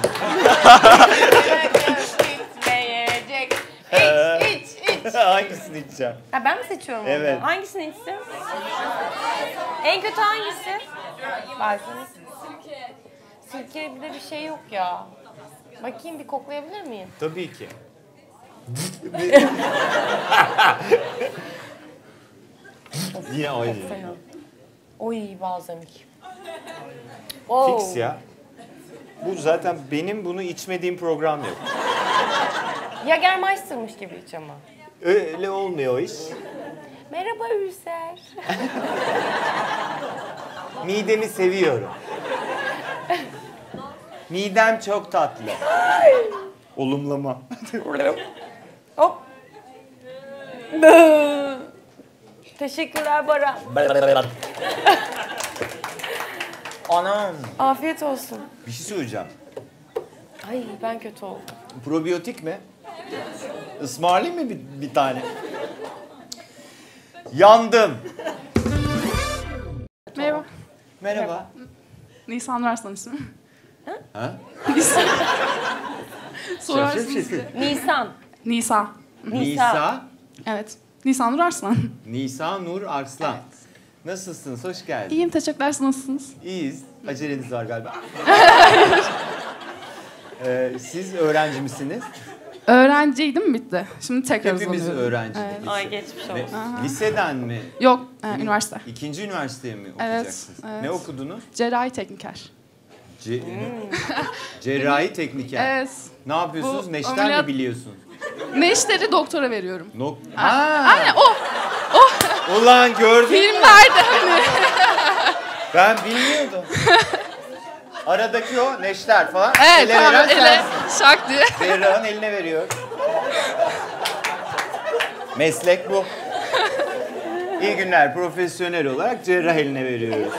Bitmeyecek. İç. Hangisini içeceğim? Ha, ben mi seçiyorum onu? Evet. Hangisini içsin? En kötü hangisi? Baksana. Sirke bir de bir şey yok ya. Bakayım, bir koklayabilir miyim? Tabii ki. Yine aynı. Fena. Oy, balzamik. Oh. Fix ya. Bu zaten benim bunu içmediğim program yok. Jägermeister'mış gibi hiç ama. Öyle olmuyor o iş. Merhaba Ülser. Midemi seviyorum. Midem çok tatlı. Olumlama. Hop. Teşekkürler Baran. Anam. Afiyet olsun. Bir şey söyleyeceğim. Ay ben kötü oldum. Probiyotik mi? Ismarlayayım mı bir tane? Yandım. Merhaba. Merhaba. Nisan Arslan ismim. Ha? Sorarsınız diye. Nisan. Nisa. Nisa. Evet. Nisan Nur Arslan. Nisa Nur Arslan. Nasılsınız? Hoş geldiniz. İyiyim, teşekkürler. Siz nasılsınız? İyiyiz. Aceleniz var galiba. Siz öğrenci misiniz? Öğrenciydim, bitti. Şimdi tekrar Hepimiz uzanıyorum. öğrenci. Evet. Ay geçmiş olsun. Liseden mi? Yok, üniversite. İkinci üniversiteye mi Evet, okuyacaksınız? evet. Ne okudunuz? Cerrahi tekniker. Cerrahi tekniker. Evet. Ne yapıyorsunuz? Bu Neşter ameliyat- mi biliyorsunuz? Neşter'i doktora veriyorum. Aynen o. Ulan gördün mü? Filmlerde hani. Ben bilmiyordum. Aradaki o neşter falan. Evet, ele tamam, veren ele. sensin. Şak diye. Cerrahın eline veriyor. Meslek bu. İyi günler. Profesyonel olarak cerrah eline veriyoruz.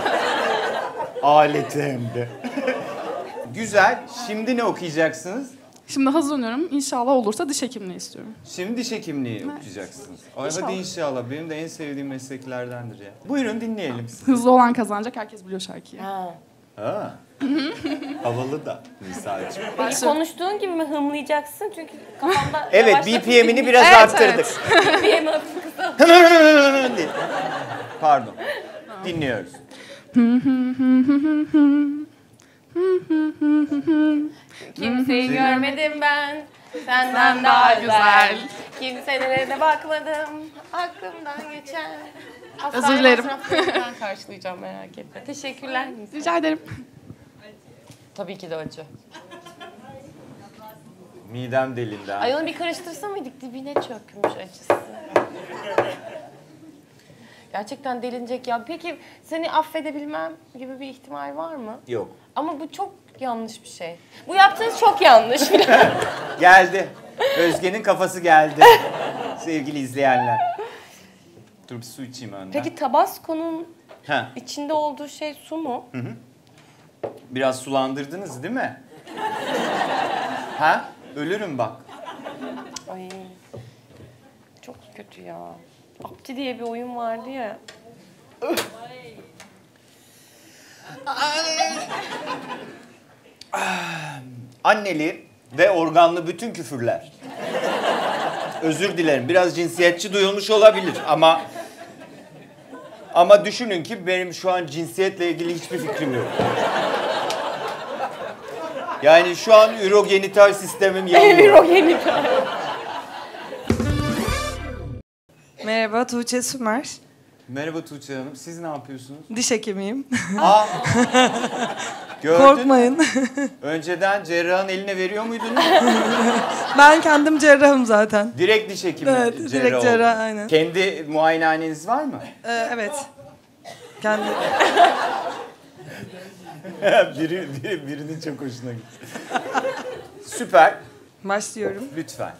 Aleti hem de. Güzel. Şimdi ne okuyacaksınız? Şimdi hazırlanıyorum. İnşallah olursa diş hekimliği istiyorum. Şimdi diş hekimliği okuyacaksınız. Ay İnşallah. hadi inşallah. Benim de en sevdiğim mesleklerdendir ya. Buyurun dinleyelim sizi. Hızlı olan kazanacak. Herkes biliyor şarkıyı. Ha. Ha. Havalı da Nisa'cığım. Peki konuştuğun gibi mi hımlayacaksın? Çünkü kafamda Evet, yavaşlatıp BPM'ini biraz Evet, arttırdık. BPM'i hafif kısa. Diye. Pardon. Dinliyoruz. Kimseyi görmedim ben. Senden daha güzel. Kimselere de bakmadım. Aklımdan geçen. Özür dilerim. Ben karşılayacağım, merak etme. Teşekkürler. Rica ederim. Tabii ki de acı. Midem delindi ha. Ay onu bir karıştırsa mıydık? Dibine çökmüş acısı. Gerçekten delinecek ya. Peki seni affedebilmem gibi bir ihtimal var mı? Yok. Ama bu çok yanlış bir şey. Bu yaptığınız çok yanlış. Geldi. Özge'nin kafası geldi. Sevgili izleyenler. Dur bir su içeyim önden. Peki Tabasco'nun Ha, içinde olduğu şey su mu? biraz sulandırdınız değil mi? Ha? Ölürüm bak. Ay çok kötü ya. Apti diye bir oyun vardı ya. Anneli ve organlı bütün küfürler. Özür dilerim. Biraz cinsiyetçi duyulmuş olabilir ama düşünün ki benim şu an cinsiyetle ilgili hiçbir fikrim yok. Yani şu an ürogenital sistemim yanıyor. Eurogenital. Merhaba, Tuğçe Sümer. Merhaba Tuğçe Hanım. Siz ne yapıyorsunuz? Diş hekimiyim. Aa, gördün mü? Korkmayın. Önceden cerrahın eline veriyor muydunuz? Ben kendim cerrahım zaten. Direkt diş hekimi Evet, cerrah direkt oldu. cerrah, aynen. Kendi muayenehaneniz var mı? Evet. Kendi. Birinin çok hoşuna gitti. Süper. Başlıyorum. Lütfen.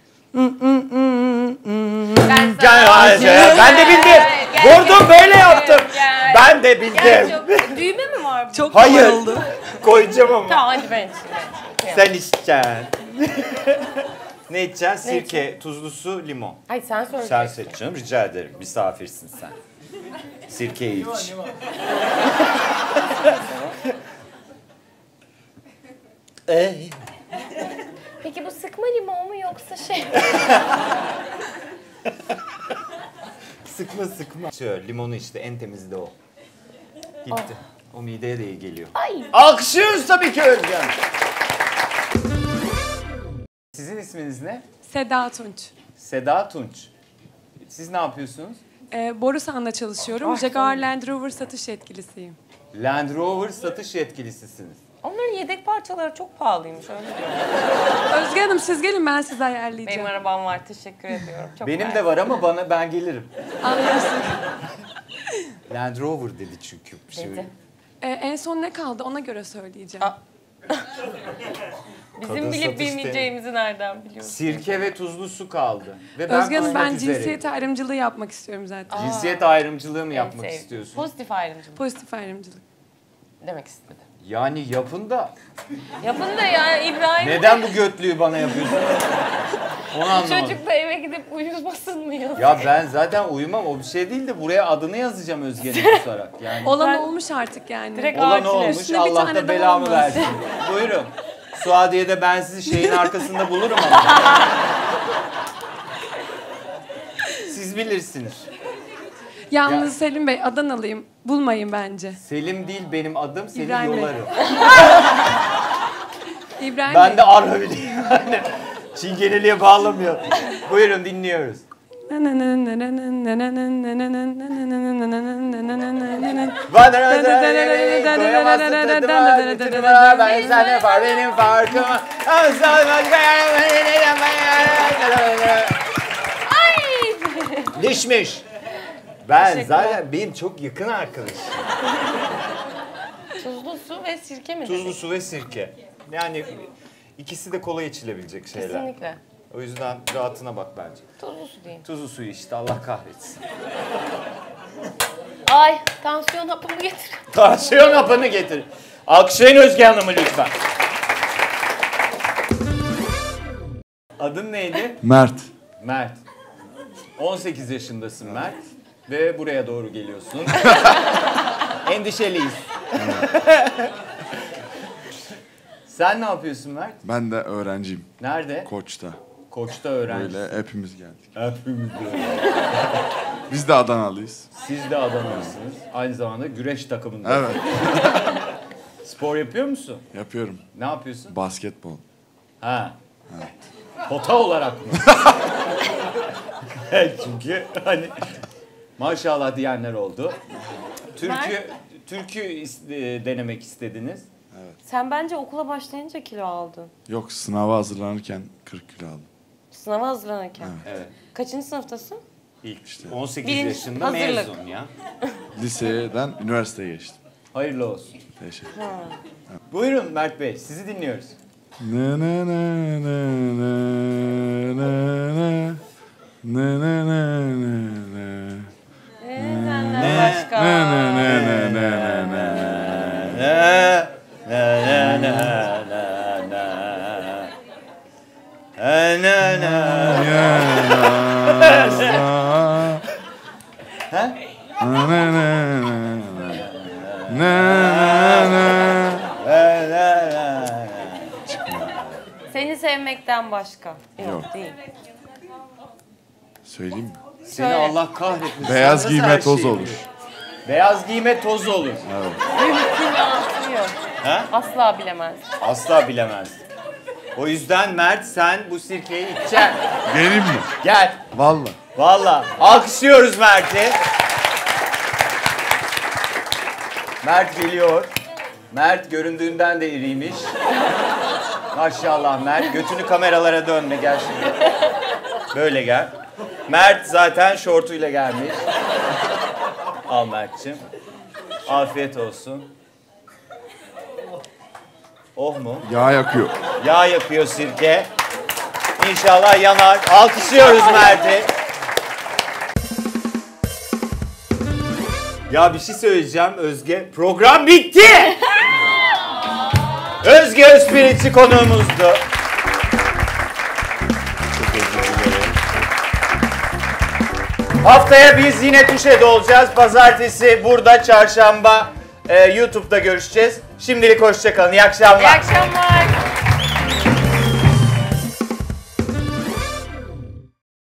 Ben Ben de bildim. Vurdum böyle yaptım. Gel. Ben de bildim. Gel çok... Düğme mi var bu? Çok Hayır. kolay oldu. Koyacağım ama. Tamam hadi ben içeyim. Sen içeceksin. Ne içeceksin? Sirke, tuzlu su, limon. Ay sen söyle. Sen seç canım, rica ederim. Misafirsin sen. Sirkeyi iç. Peki bu sıkma limon mu yoksa şey? Sıkma. Şöyle limonu işte en temizi de o. Gitti. O mideye de iyi geliyor. Ay. Alkışlıyoruz tabii ki Özge Hanım. Sizin isminiz ne? Seda Tunç. Seda Tunç. Siz ne yapıyorsunuz? Borusan'da çalışıyorum. Jaguar Land Rover satış yetkilisiyim. Land Rover satış yetkilisisiniz. Onların yedek parçaları çok pahalıymış öyle diyorlar. Özge Hanım siz gelin ben sizi ayarlayacağım. Benim arabam var, teşekkür ediyorum. Çok Benim mersi. de var ama ben gelirim. Anlaştık. Land Rover dedi çünkü. Dedi. En son ne kaldı ona göre söyleyeceğim. Aa. Bizim Kadın bilip satış bilmeyeceğimizi nereden biliyorsun? Sirke ve tuzlu su kaldı. Ve Özge Hanım kusmak ben üzereyim. cinsiyet ayrımcılığı yapmak istiyorum zaten. Cinsiyet ayrımcılığı mı En yapmak sevdiğim. istiyorsun? Pozitif ayrımcılık Pozitif ayrımcılık. demek istedi. Yani yapın da. Yapın da ya İbrahim. Neden bu götlüğü bana yapıyorsun? Onu anlamadım. Çocuk da eve gidip uyumasın mı ya? Ya ben zaten uyumam, o bir şey değil de buraya adını yazacağım Özge'nin kusarak. Yani Olan Ben- olmuş artık yani. Direkt olan acile. olmuş, Üstüne bir Allah tane da daha belamı olmaz. versin. Buyurun. Suadiye'de ben sizi şeyin arkasında bulurum ama. Siz bilirsiniz. Yalnız Selim Bey Adanalıyım. Bulmayın bence. Selim değil benim adım, seni İbrahim Bey. yolarım. İbrahim Ben Bey. de Arhaviliyim. Çingeneliğe bağlamıyor. Buyurun dinliyoruz. Ben sen ne var benim farkım. Düşmüş. Ben zaten benim çok yakın arkadaşım. Tuzlu su ve sirke mi? Tuzlu dedik? su ve sirke. Yani ikisi de kolay içilebilecek şeyler. Kesinlikle. O yüzden rahatına bak bence. Tuzlu su diyeyim. Tuzlu suyu işte Allah kahretsin. Ay tansiyon hapımı getir. Tansiyon hapını getir. Alkışlayın Özge Hanım'ı lütfen. Adın neydi? Mert. Mert. 18 yaşındasın Mert. Ve buraya doğru geliyorsun. Endişeliyiz. Sen ne yapıyorsun Mert? Ben de öğrenciyim. Nerede? Koç'ta. Koç'ta öğrenci. Böyle hepimiz geldik. Hepimiz de. Biz de Adanalıyız. Siz de Adanalısınız. Aynı zamanda güreş takımında. Evet. Spor yapıyor musun? Yapıyorum. Ne yapıyorsun? Basketbol. Ha. Pota olarak mı? Çünkü hani maşallah diyenler oldu. Türkü denemek istediniz. Sen bence okula başlayınca kilo aldın. Yok sınava hazırlanırken 40 kilo aldım. Sınava hazırlanırken. Evet. Kaçıncı sınıftasın? İlk İşte 18 Birinci yaşında hazırlık. mezun ya. liseden üniversiteye geçtim. Hayırlı olsun. Teşekkür. Buyurun Mert Bey, sizi dinliyoruz. Ne ne ne ne ne ne ne ne ne ne. Senden başka. Seni sevmekten başka. Yok değil. Söyleyeyim mi? Seni Söyle. Allah kahretmesin. Beyaz Nasıl giyme her toz şeyi olur. biliyorsun? Beyaz giyme toz olur. Mümkünatı Ha? Asla bilemez. Asla bilemezdik. O yüzden Mert sen bu sirkeyi içeceksin. Geleyim mi? Gel. Valla. Valla. Alkışlıyoruz Mert'i. Mert geliyor. Mert göründüğünden de iriymiş. Maşallah Mert. Götünü kameralara dönme gel şimdi. Böyle gel. Mert zaten şortuyla gelmiş. Al Mert'ciğim. Afiyet olsun. Oh mu? Yağ yakıyor. Yağ yakıyor sirke. İnşallah yanar. Alkışlıyoruz Mert'i. Ya bir şey söyleyeceğim Özge. Program bitti. Özge Özpirinççi konuğumuzdu. Çok özür dilerim. Haftaya biz yine Tuşe'de olacağız. Pazartesi burada, çarşamba YouTube'da görüşeceğiz. Şimdilik hoşça kalın. İyi akşamlar. İyi akşamlar.